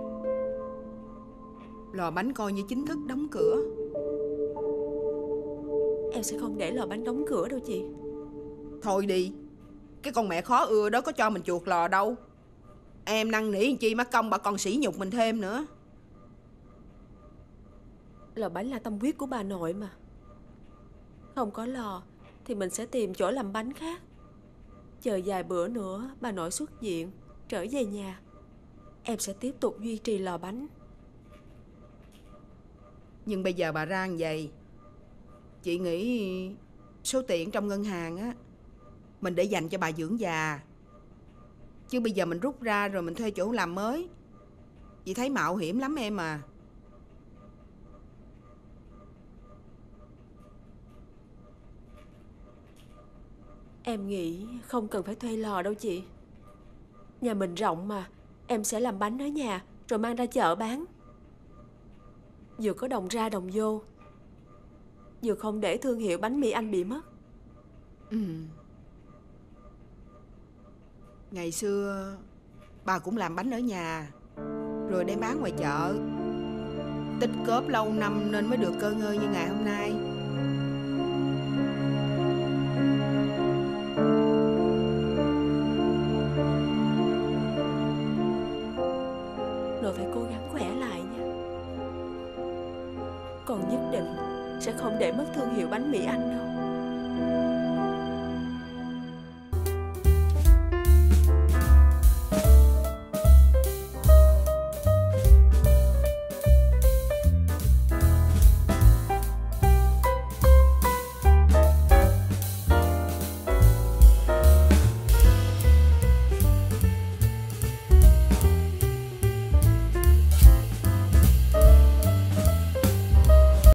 Lò bánh coi như chính thức đóng cửa. Em sẽ không để lò bánh đóng cửa đâu chị. Thôi đi. Cái con mẹ khó ưa đó có cho mình chuột lò đâu. Em năn nỉ làm chi mắc công bà còn sỉ nhục mình thêm nữa. Lò bánh là tâm huyết của bà nội mà. Không có lò thì mình sẽ tìm chỗ làm bánh khác. Chờ vài bữa nữa bà nội xuất viện, trở về nhà, em sẽ tiếp tục duy trì lò bánh. Nhưng bây giờ bà ra như vậy, chị nghĩ số tiền trong ngân hàng á mình để dành cho bà dưỡng già. Chứ bây giờ mình rút ra rồi mình thuê chỗ làm mới, chị thấy mạo hiểm lắm em à. Em nghĩ không cần phải thuê lò đâu chị. Nhà mình rộng mà, em sẽ làm bánh ở nhà rồi mang ra chợ bán. Vừa có đồng ra đồng vô, vừa không để thương hiệu bánh mì Anh bị mất. Ừ. Ngày xưa bà cũng làm bánh ở nhà rồi đem bán ngoài chợ. Tích cóp lâu năm nên mới được cơ ngơi như ngày hôm nay. Nội phải cố gắng khỏe lại nha. Còn nhất định sẽ không để mất thương hiệu bánh mì Anh đâu.